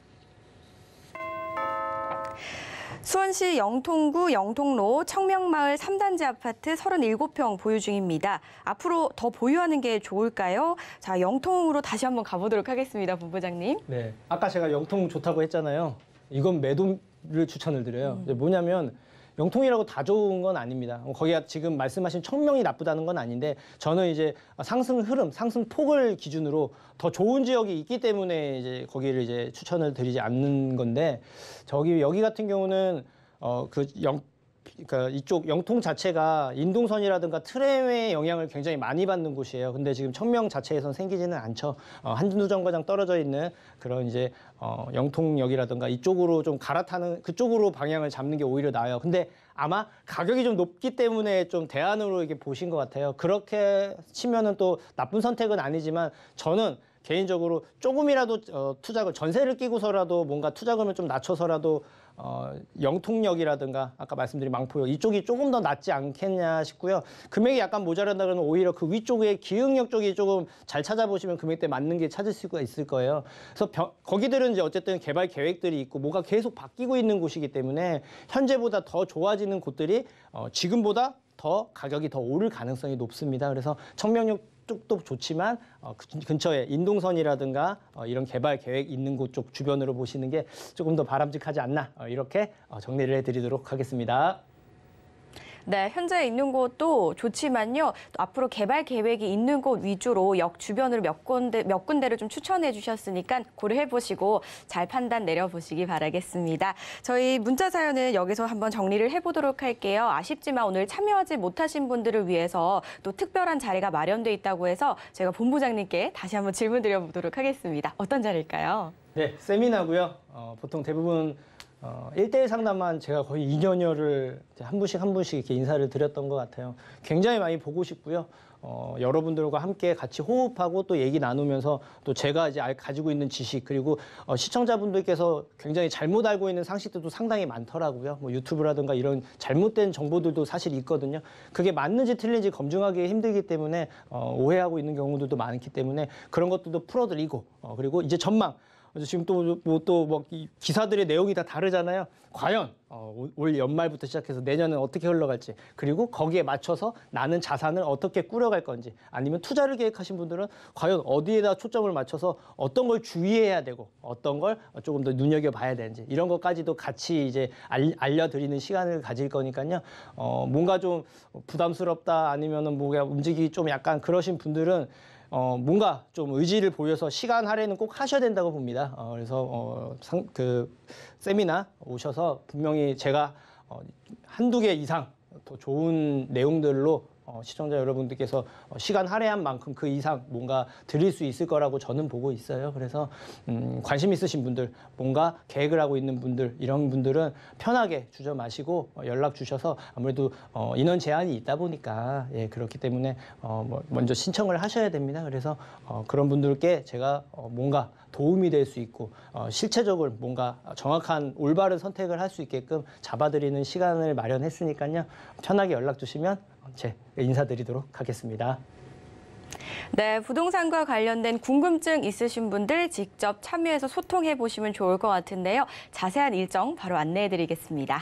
수원시 영통구 영통로 청명마을 삼 단지 아파트 서른일곱 평 보유 중입니다. 앞으로 더 보유하는 게 좋을까요? 자, 영통으로 다시 한번 가보도록 하겠습니다, 본부장님. 네, 아까 제가 영통 좋다고 했잖아요. 이건 매도를 추천을 드려요. 음. 뭐냐면 영통이라고 다 좋은 건 아닙니다. 거기가 지금 말씀하신 청명이 나쁘다는 건 아닌데 저는 이제 상승 흐름, 상승 폭을 기준으로 더 좋은 지역이 있기 때문에 이제 거기를 이제 추천을 드리지 않는 건데, 저기 여기 같은 경우는 어 그 영 그러니까 이쪽 영통 자체가 인동선이라든가 트램의 영향을 굉장히 많이 받는 곳이에요. 근데 지금 청명 자체에선 생기지는 않죠. 어, 한두 정거장 떨어져 있는 그런 이제 어, 영통역이라든가 이쪽으로 좀 갈아타는 그쪽으로 방향을 잡는 게 오히려 나아요. 근데 아마 가격이 좀 높기 때문에 좀 대안으로 이렇게 보신 것 같아요. 그렇게 치면은 또 나쁜 선택은 아니지만 저는 개인적으로 조금이라도 어, 투자금 전세를 끼고서라도 뭔가 투자금을 좀 낮춰서라도 어, 영통역이라든가 아까 말씀드린 망포역 이쪽이 조금 더 낫지 않겠냐 싶고요. 금액이 약간 모자란다 그러면 오히려 그 위쪽에 기흥역 쪽이 조금 잘 찾아보시면 금액대 맞는 게 찾을 수가 있을 거예요. 그래서 벼, 거기들은 이제 어쨌든 개발 계획들이 있고 뭐가 계속 바뀌고 있는 곳이기 때문에 현재보다 더 좋아지는 곳들이 어, 지금보다 더 가격이 더 오를 가능성이 높습니다. 그래서 청명역 쪽도 좋지만 어, 근처에 인동선이라든가 어, 이런 개발 계획 있는 곳 쪽 주변으로 보시는 게 조금 더 바람직하지 않나 어, 이렇게 어, 정리를 해드리도록 하겠습니다. 네, 현재 있는 곳도 좋지만요. 또 앞으로 개발 계획이 있는 곳 위주로 역 주변으로 몇 군데, 몇 군데를 좀 추천해 주셨으니까 고려해 보시고 잘 판단 내려보시기 바라겠습니다. 저희 문자 사연은 여기서 한번 정리를 해보도록 할게요. 아쉽지만 오늘 참여하지 못하신 분들을 위해서 또 특별한 자리가 마련돼 있다고 해서 제가 본부장님께 다시 한번 질문 드려보도록 하겠습니다. 어떤 자리일까요? 네, 세미나고요. 어, 보통 대부분 어, 일 대일 상담만 제가 거의 이 년여를 한 분씩 한 분씩 이렇게 인사를 드렸던 것 같아요. 굉장히 많이 보고 싶고요. 어, 여러분들과 함께 같이 호흡하고 또 얘기 나누면서 또 제가 이제 가지고 있는 지식 그리고 어, 시청자분들께서 굉장히 잘못 알고 있는 상식들도 상당히 많더라고요. 뭐 유튜브라든가 이런 잘못된 정보들도 사실 있거든요. 그게 맞는지 틀린지 검증하기 힘들기 때문에 어, 오해하고 있는 경우들도 많기 때문에 그런 것들도 풀어드리고 어, 그리고 이제 전망. 지금 또 뭐 또 뭐 기사들의 내용이 다 다르잖아요. 과연 어, 올 연말부터 시작해서 내년은 어떻게 흘러갈지 그리고 거기에 맞춰서 나는 자산을 어떻게 꾸려갈 건지 아니면 투자를 계획하신 분들은 과연 어디에다 초점을 맞춰서 어떤 걸 주의해야 되고 어떤 걸 조금 더 눈여겨봐야 되는지 이런 것까지도 같이 이제 알, 알려드리는 시간을 가질 거니까요. 어, 뭔가 좀 부담스럽다 아니면은 뭐가 움직이기 좀 약간 그러신 분들은 어, 뭔가 좀 의지를 보여서 시간 할애는 꼭 하셔야 된다고 봅니다. 어, 그래서, 어, 상, 그, 세미나 오셔서 분명히 제가 어, 한두 개 이상 더 좋은 내용들로 어, 시청자 여러분들께서 시간 할애한 만큼 그 이상 뭔가 드릴 수 있을 거라고 저는 보고 있어요. 그래서 음, 관심 있으신 분들, 뭔가 계획을 하고 있는 분들, 이런 분들은 편하게 주저 마시고 어, 연락 주셔서 아무래도 어, 인원 제한이 있다 보니까 예, 그렇기 때문에 어, 뭐 먼저 신청을 하셔야 됩니다. 그래서 어, 그런 분들께 제가 어, 뭔가 도움이 될 수 있고 어, 실체적으로 뭔가 정확한 올바른 선택을 할 수 있게끔 잡아드리는 시간을 마련했으니까요. 편하게 연락 주시면 제 인사드리도록 하겠습니다. 네, 부동산과 관련된 궁금증 있으신 분들 직접 참여해서 소통해 보시면 좋을 것 같은데요. 자세한 일정 바로 안내해 드리겠습니다.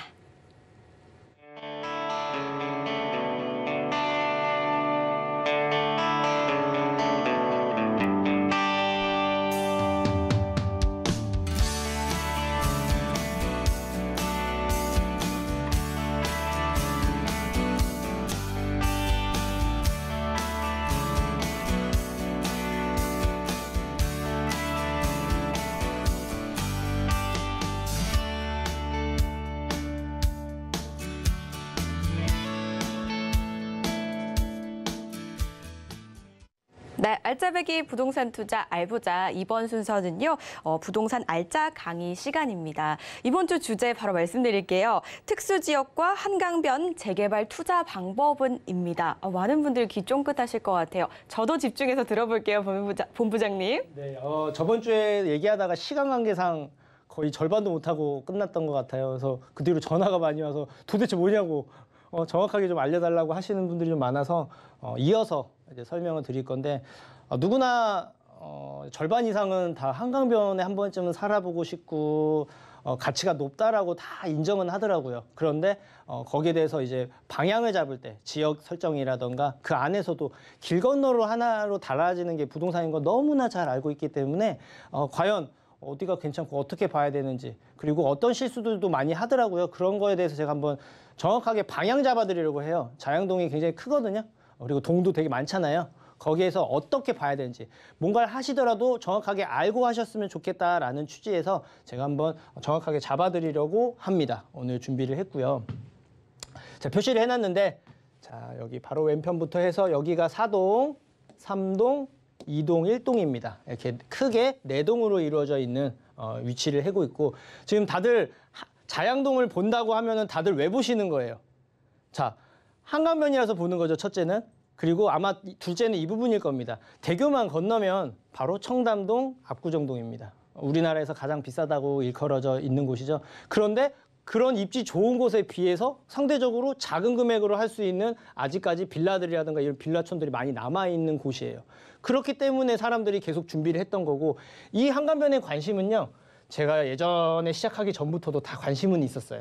네, 알짜배기 부동산 투자 알보자 이번 순서는요. 어, 부동산 알짜 강의 시간입니다. 이번 주 주제 바로 말씀드릴게요. 특수지역과 한강변 재개발 투자 방법은입니다. 어, 많은 분들 귀 쫑긋하실 것 같아요. 저도 집중해서 들어볼게요, 본부장, 본부장님. 네, 어, 저번 주에 얘기하다가 시간 관계상 거의 절반도 못하고 끝났던 것 같아요. 그래서 그 뒤로 전화가 많이 와서 도대체 뭐냐고 어, 정확하게 좀 알려달라고 하시는 분들이 좀 많아서 어, 이어서 이제 설명을 드릴 건데 어, 누구나 어, 절반 이상은 다 한강변에 한 번쯤은 살아보고 싶고 어, 가치가 높다라고 다 인정은 하더라고요. 그런데 어, 거기에 대해서 이제 방향을 잡을 때 지역 설정이라던가 그 안에서도 길 건너로 하나로 달라지는 게 부동산인 거 너무나 잘 알고 있기 때문에 어, 과연 어디가 괜찮고 어떻게 봐야 되는지 그리고 어떤 실수들도 많이 하더라고요. 그런 거에 대해서 제가 한번 정확하게 방향 잡아드리려고 해요. 자양동이 굉장히 크거든요. 그리고 동도 되게 많잖아요. 거기에서 어떻게 봐야 되는지 뭔가를 하시더라도 정확하게 알고 하셨으면 좋겠다라는 취지에서 제가 한번 정확하게 잡아드리려고 합니다. 오늘 준비를 했고요. 자, 표시를 해놨는데 자 여기 바로 왼편부터 해서 여기가 사 동, 삼 동, 이 동, 일 동입니다. 이렇게 크게 네 동으로 이루어져 있는 어, 위치를 하고 있고 지금 다들 하, 자양동을 본다고 하면은 다들 왜 보시는 거예요? 자, 한강변이라서 보는 거죠, 첫째는. 그리고 아마 둘째는 이 부분일 겁니다. 대교만 건너면 바로 청담동, 압구정동입니다. 우리나라에서 가장 비싸다고 일컬어져 있는 곳이죠. 그런데 그런 입지 좋은 곳에 비해서 상대적으로 작은 금액으로 할 수 있는 아직까지 빌라들이라든가 이런 빌라촌들이 많이 남아있는 곳이에요. 그렇기 때문에 사람들이 계속 준비를 했던 거고 이 한강변의 관심은요. 제가 예전에 시작하기 전부터도 다 관심은 있었어요.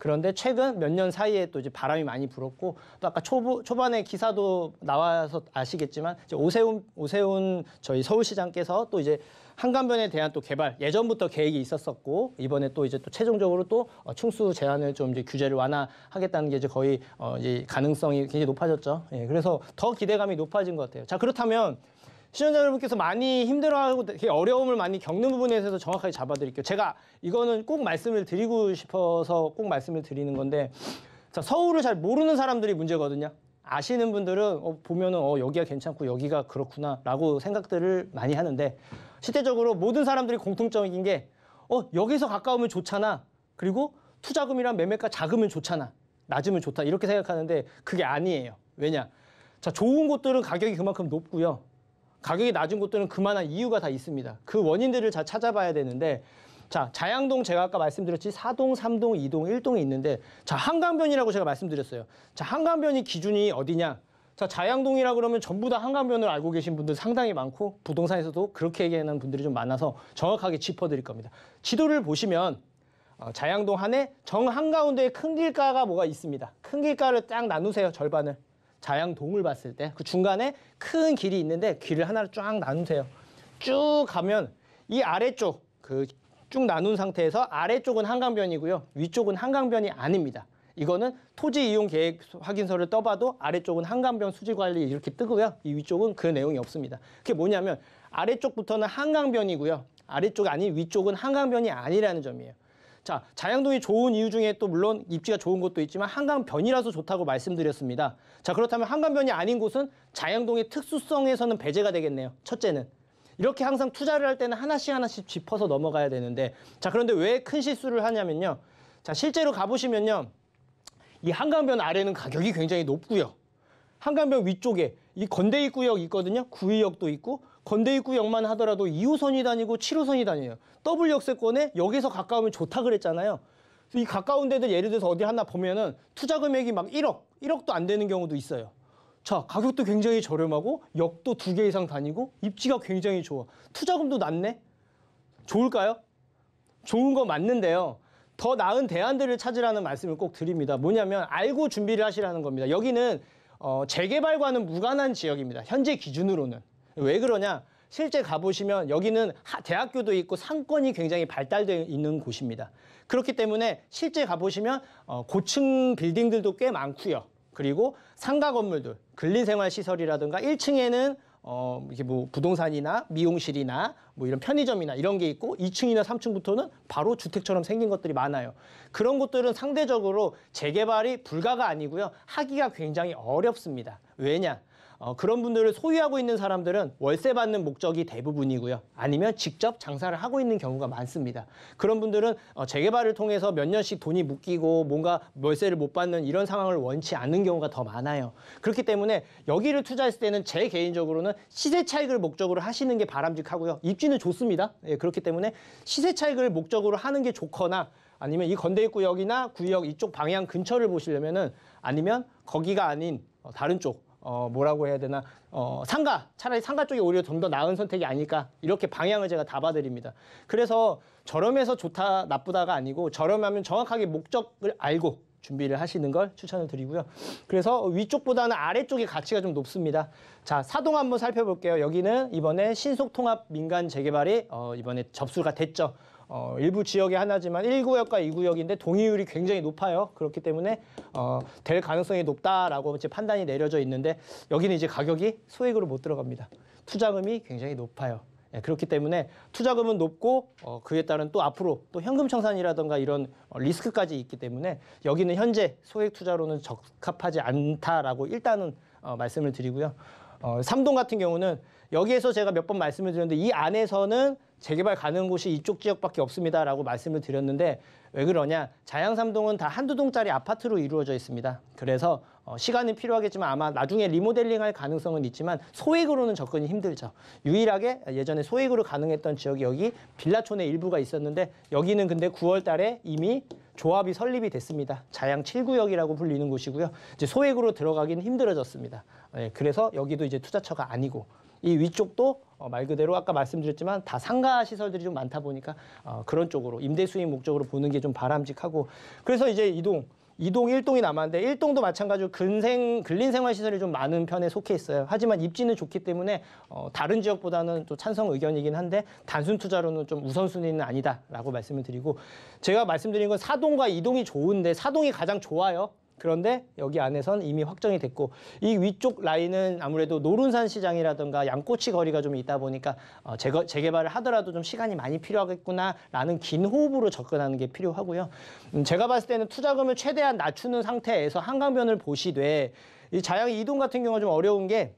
그런데 최근 몇 년 사이에 또 이제 바람이 많이 불었고 또 아까 초보, 초반에 기사도 나와서 아시겠지만 이제 오세훈 오세훈 저희 서울시장께서 또 이제 한강변에 대한 또 개발 예전부터 계획이 있었었고 이번에 또 이제 또 최종적으로 또 충수 제한을 좀 이제 규제를 완화하겠다는 게 이제 거의 어 이제 가능성이 굉장히 높아졌죠. 예, 그래서 더 기대감이 높아진 것 같아요. 자, 그렇다면 시청자 여러분께서 많이 힘들어하고 되게 어려움을 많이 겪는 부분에 대해서 정확하게 잡아드릴게요. 제가 이거는 꼭 말씀을 드리고 싶어서 꼭 말씀을 드리는 건데, 자, 서울을 잘 모르는 사람들이 문제거든요. 아시는 분들은 어, 보면은 어, 여기가 괜찮고 여기가 그렇구나라고 생각들을 많이 하는데 실제적으로 모든 사람들이 공통적인 게 어, 여기서 가까우면 좋잖아. 그리고 투자금이랑 매매가 작으면 좋잖아. 낮으면 좋다. 이렇게 생각하는데 그게 아니에요. 왜냐? 자, 좋은 곳들은 가격이 그만큼 높고요. 가격이 낮은 곳들은 그만한 이유가 다 있습니다. 그 원인들을 잘 찾아봐야 되는데, 자, 자양동 제가 아까 말씀드렸지 사동, 삼동, 이동, 일동이 있는데, 자, 한강변이라고 제가 말씀드렸어요. 자, 한강변이 기준이 어디냐? 자, 자양동이라 그러면 전부 다 한강변을 알고 계신 분들 상당히 많고 부동산에서도 그렇게 얘기하는 분들이 좀 많아서 정확하게 짚어드릴 겁니다. 지도를 보시면 어, 자양동 안에 정 한가운데에 큰 길가가 뭐가 있습니다. 큰 길가를 딱 나누세요. 절반을. 자양동을 봤을 때 그 중간에 큰 길이 있는데 길을 하나로 쫙 나누세요. 쭉 가면 이 아래쪽 그 쭉 나눈 상태에서 아래쪽은 한강변이고요. 위쪽은 한강변이 아닙니다. 이거는 토지 이용 계획 확인서를 떠봐도 아래쪽은 한강변 수질 관리 이렇게 뜨고요. 이 위쪽은 그 내용이 없습니다. 그게 뭐냐면 아래쪽부터는 한강변이고요. 아래쪽이 아닌 위쪽은 한강변이 아니라는 점이에요. 자, 자양동이 좋은 이유 중에 또 물론 입지가 좋은 곳도 있지만 한강변이라서 좋다고 말씀드렸습니다. 자, 그렇다면 한강변이 아닌 곳은 자양동의 특수성에서는 배제가 되겠네요. 첫째는. 이렇게 항상 투자를 할 때는 하나씩 하나씩 짚어서 넘어가야 되는데, 자, 그런데 왜 큰 실수를 하냐면요. 자, 실제로 가보시면요. 이 한강변 아래는 가격이 굉장히 높고요. 한강변 위쪽에 이 건대입구역 있거든요. 구의역도 있고 건대입구역만 하더라도 이 호선이 다니고 칠 호선이 다녀요. 더블 역세권에 여기서 가까우면 좋다 그랬잖아요. 이 가까운 데들 예를 들어서 어디 하나 보면은 투자 금액이 막 일억, 일억도 안 되는 경우도 있어요. 자, 가격도 굉장히 저렴하고 역도 두 개 이상 다니고 입지가 굉장히 좋아. 투자금도 낮네? 좋을까요? 좋은 거 맞는데요. 더 나은 대안들을 찾으라는 말씀을 꼭 드립니다. 뭐냐면 알고 준비를 하시라는 겁니다. 여기는 어, 재개발과는 무관한 지역입니다. 현재 기준으로는. 왜 그러냐? 실제 가보시면 여기는 하, 대학교도 있고 상권이 굉장히 발달되어 있는 곳입니다. 그렇기 때문에 실제 가보시면 어, 고층 빌딩들도 꽤 많고요. 그리고 상가 건물들, 근린생활시설이라든가 일 층에는 어, 이게 뭐 부동산이나 미용실이나 뭐 이런 편의점이나 이런 게 있고 이 층이나 삼 층부터는 바로 주택처럼 생긴 것들이 많아요. 그런 곳들은 상대적으로 재개발이 불가가 아니고요. 하기가 굉장히 어렵습니다. 왜냐? 어, 그런 분들을 소유하고 있는 사람들은 월세 받는 목적이 대부분이고요. 아니면 직접 장사를 하고 있는 경우가 많습니다. 그런 분들은 어, 재개발을 통해서 몇 년씩 돈이 묶이고 뭔가 월세를 못 받는 이런 상황을 원치 않는 경우가 더 많아요. 그렇기 때문에 여기를 투자했을 때는 제 개인적으로는 시세 차익을 목적으로 하시는 게 바람직하고요. 입지는 좋습니다. 예, 그렇기 때문에 시세 차익을 목적으로 하는 게 좋거나 아니면 이 건대입구역이나 구역 이쪽 방향 근처를 보시려면은 아니면 거기가 아닌 어, 다른 쪽 어, 뭐라고 해야 되나, 어, 상가, 차라리 상가 쪽이 오히려 좀 더 나은 선택이 아닐까, 이렇게 방향을 제가 잡아드립니다. 그래서 저렴해서 좋다, 나쁘다가 아니고, 저렴하면 정확하게 목적을 알고 준비를 하시는 걸 추천을 드리고요. 그래서 위쪽보다는 아래쪽의 가치가 좀 높습니다. 자, 사동 한번 살펴볼게요. 여기는 이번에 신속통합 민간 재개발이 어, 이번에 접수가 됐죠. 어, 일부 지역의 하나지만 일 구역과 이 구역인데 동의율이 굉장히 높아요. 그렇기 때문에 어, 될 가능성이 높다라고 이제 판단이 내려져 있는데 여기는 이제 가격이 소액으로 못 들어갑니다. 투자금이 굉장히 높아요. 예, 그렇기 때문에 투자금은 높고 어, 그에 따른 또 앞으로 또 현금 청산이라든가 이런 어, 리스크까지 있기 때문에 여기는 현재 소액 투자로는 적합하지 않다라고 일단은 어, 말씀을 드리고요. 어, 삼동 같은 경우는 여기에서 제가 몇 번 말씀을 드렸는데 이 안에서는 재개발 가능한 곳이 이쪽 지역밖에 없습니다라고 말씀을 드렸는데 왜 그러냐? 자양삼동은 다 한두 동짜리 아파트로 이루어져 있습니다. 그래서 어, 시간이 필요하겠지만 아마 나중에 리모델링할 가능성은 있지만 소액으로는 접근이 힘들죠. 유일하게 예전에 소액으로 가능했던 지역이 여기 빌라촌의 일부가 있었는데 여기는 근데 구월 달에 이미 조합이 설립이 됐습니다. 자양 칠 구역이라고 불리는 곳이고요. 이제 소액으로 들어가긴 힘들어졌습니다. 예, 그래서 여기도 이제 투자처가 아니고 이 위쪽도 어, 말 그대로 아까 말씀드렸지만 다 상가 시설들이 좀 많다 보니까 어, 그런 쪽으로 임대 수익 목적으로 보는 게 좀 바람직하고 그래서 이제 이동 이동 일 동이 남았는데 일 동도 마찬가지로 근생, 근린생활시설이 좀 많은 편에 속해 있어요. 하지만 입지는 좋기 때문에 어, 다른 지역보다는 또 찬성 의견이긴 한데 단순 투자로는 좀 우선순위는 아니다라고 말씀을 드리고 제가 말씀드린 건 사 동과 이 동이 좋은데 사 동이 가장 좋아요. 그런데 여기 안에선 이미 확정이 됐고 이 위쪽 라인은 아무래도 노른산 시장이라든가 양꼬치 거리가 좀 있다 보니까 어, 재거, 재개발을 하더라도 좀 시간이 많이 필요하겠구나라는 긴 호흡으로 접근하는 게 필요하고요. 음, 제가 봤을 때는 투자금을 최대한 낮추는 상태에서 한강변을 보시되 이 자양 이 동 같은 경우는 좀 어려운 게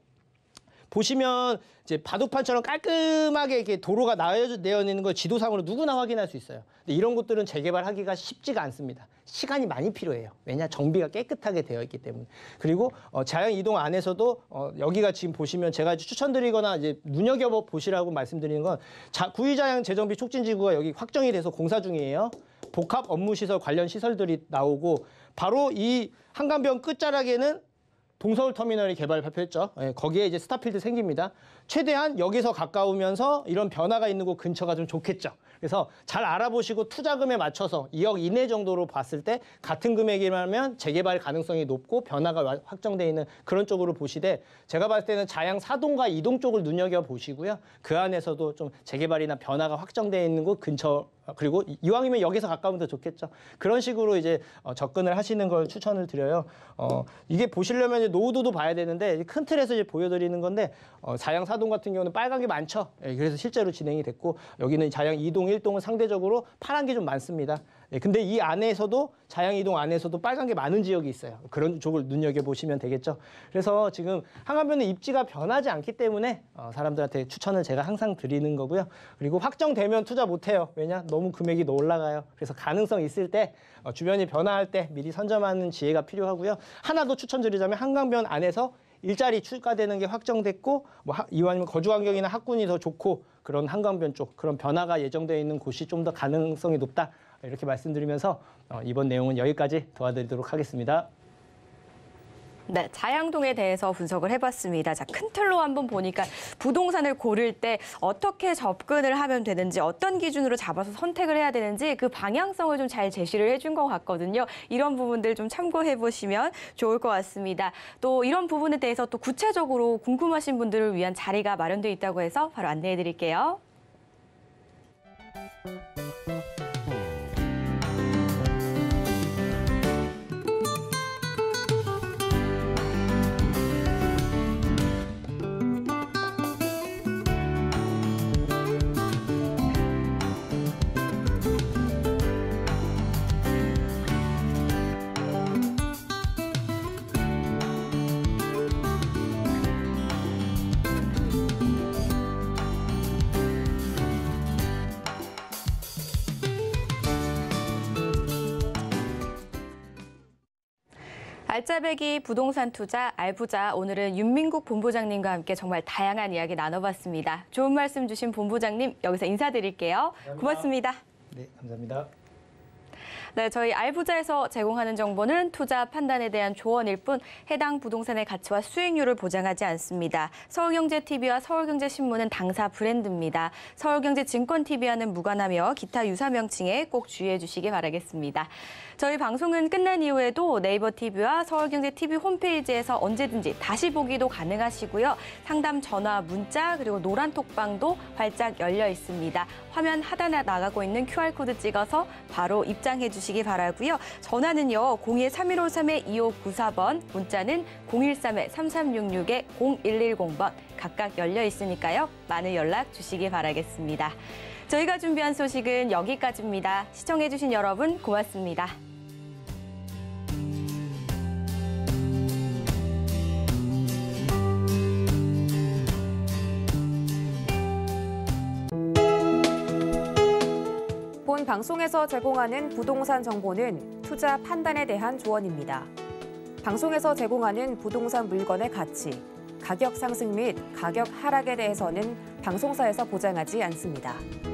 보시면 이제 바둑판처럼 깔끔하게 이렇게 도로가 나뉘어 있는 걸 지도상으로 누구나 확인할 수 있어요. 근데 이런 곳들은 재개발하기가 쉽지가 않습니다. 시간이 많이 필요해요. 왜냐 정비가 깨끗하게 되어 있기 때문에. 그리고 어, 자양 이 동 안에서도 어, 여기가 지금 보시면 제가 추천드리거나 이제 눈여겨보 보시라고 말씀드리는 건 자, 구의자양 재정비 촉진지구가 여기 확정이 돼서 공사 중이에요. 복합 업무시설 관련 시설들이 나오고 바로 이 한강변 끝자락에는 동서울터미널이 개발 발표했죠. 예, 거기에 이제 스타필드 생깁니다. 최대한 여기서 가까우면서 이런 변화가 있는 곳 근처가 좀 좋겠죠. 그래서 잘 알아보시고 투자금에 맞춰서 이억 이내 정도로 봤을 때 같은 금액이라면 재개발 가능성이 높고 변화가 확정되어 있는 그런 쪽으로 보시되 제가 봤을 때는 자양 사 동과 이 동 쪽을 눈여겨보시고요. 그 안에서도 좀 재개발이나 변화가 확정되어 있는 곳 근처 그리고 이왕이면 여기서 가까우면 더 좋겠죠. 그런 식으로 이제 어, 접근을 하시는 걸 추천을 드려요. 어, 이게 보시려면 이제 노후도도 봐야 되는데 큰 틀에서 이제 보여드리는 건데 어, 자양 사 동 같은 경우는 빨간 게 많죠. 예, 그래서 실제로 진행이 됐고 여기는 자양 이 동 일 동은 상대적으로 파란 게 좀 많습니다. 예, 근데 이 안에서도 자양 이 동 안에서도 빨간 게 많은 지역이 있어요. 그런 쪽을 눈여겨보시면 되겠죠. 그래서 지금 한강변은 입지가 변하지 않기 때문에 어, 사람들한테 추천을 제가 항상 드리는 거고요. 그리고 확정되면 투자 못해요. 왜냐? 너무 금액이 더 올라가요. 그래서 가능성 있을 때 어, 주변이 변화할 때 미리 선점하는 지혜가 필요하고요. 하나 더 추천드리자면 한강변 안에서 일자리 추가되는 게 확정됐고 뭐 하, 이왕이면 거주 환경이나 학군이 더 좋고 그런 한강변 쪽 그런 변화가 예정되어 있는 곳이 좀 더 가능성이 높다. 이렇게 말씀드리면서 어, 이번 내용은 여기까지 도와드리도록 하겠습니다. 네, 자양동에 대해서 분석을 해봤습니다. 자, 큰 틀로 한번 보니까 부동산을 고를 때 어떻게 접근을 하면 되는지 어떤 기준으로 잡아서 선택을 해야 되는지 그 방향성을 좀 잘 제시를 해준 것 같거든요. 이런 부분들 좀 참고해보시면 좋을 것 같습니다. 또 이런 부분에 대해서 또 구체적으로 궁금하신 분들을 위한 자리가 마련되어 있다고 해서 바로 안내해드릴게요. 알짜배기 부동산 투자 알부자 오늘은 윤민국 본부장님과 함께 정말 다양한 이야기 나눠봤습니다. 좋은 말씀 주신 본부장님 여기서 인사드릴게요. 감사합니다. 고맙습니다. 네, 감사합니다. 네, 저희 알부자에서 제공하는 정보는 투자 판단에 대한 조언일 뿐 해당 부동산의 가치와 수익률을 보장하지 않습니다. 서울경제티비와 서울경제신문은 당사 브랜드입니다. 서울경제증권티비와는 무관하며 기타 유사 명칭에 꼭 주의해 주시기 바라겠습니다. 저희 방송은 끝난 이후에도 네이버 티비와 서울경제티비 홈페이지에서 언제든지 다시 보기도 가능하시고요. 상담 전화, 문자 그리고 노란 톡방도 활짝 열려 있습니다. 화면 하단에 나가고 있는 큐알코드 찍어서 바로 입장해 주시기 바라고요. 전화는요 공일 삼일오삼 이오구사 번, 문자는 공일삼 삼삼육육 공일일공 번 각각 열려 있으니까요. 많은 연락 주시기 바라겠습니다. 저희가 준비한 소식은 여기까지입니다. 시청해 주신 여러분 고맙습니다. 본 방송에서 제공하는 부동산 정보는 투자 판단에 대한 조언입니다. 방송에서 제공하는 부동산 물건의 가치, 가격 상승 및 가격 하락에 대해서는 방송사에서 보장하지 않습니다.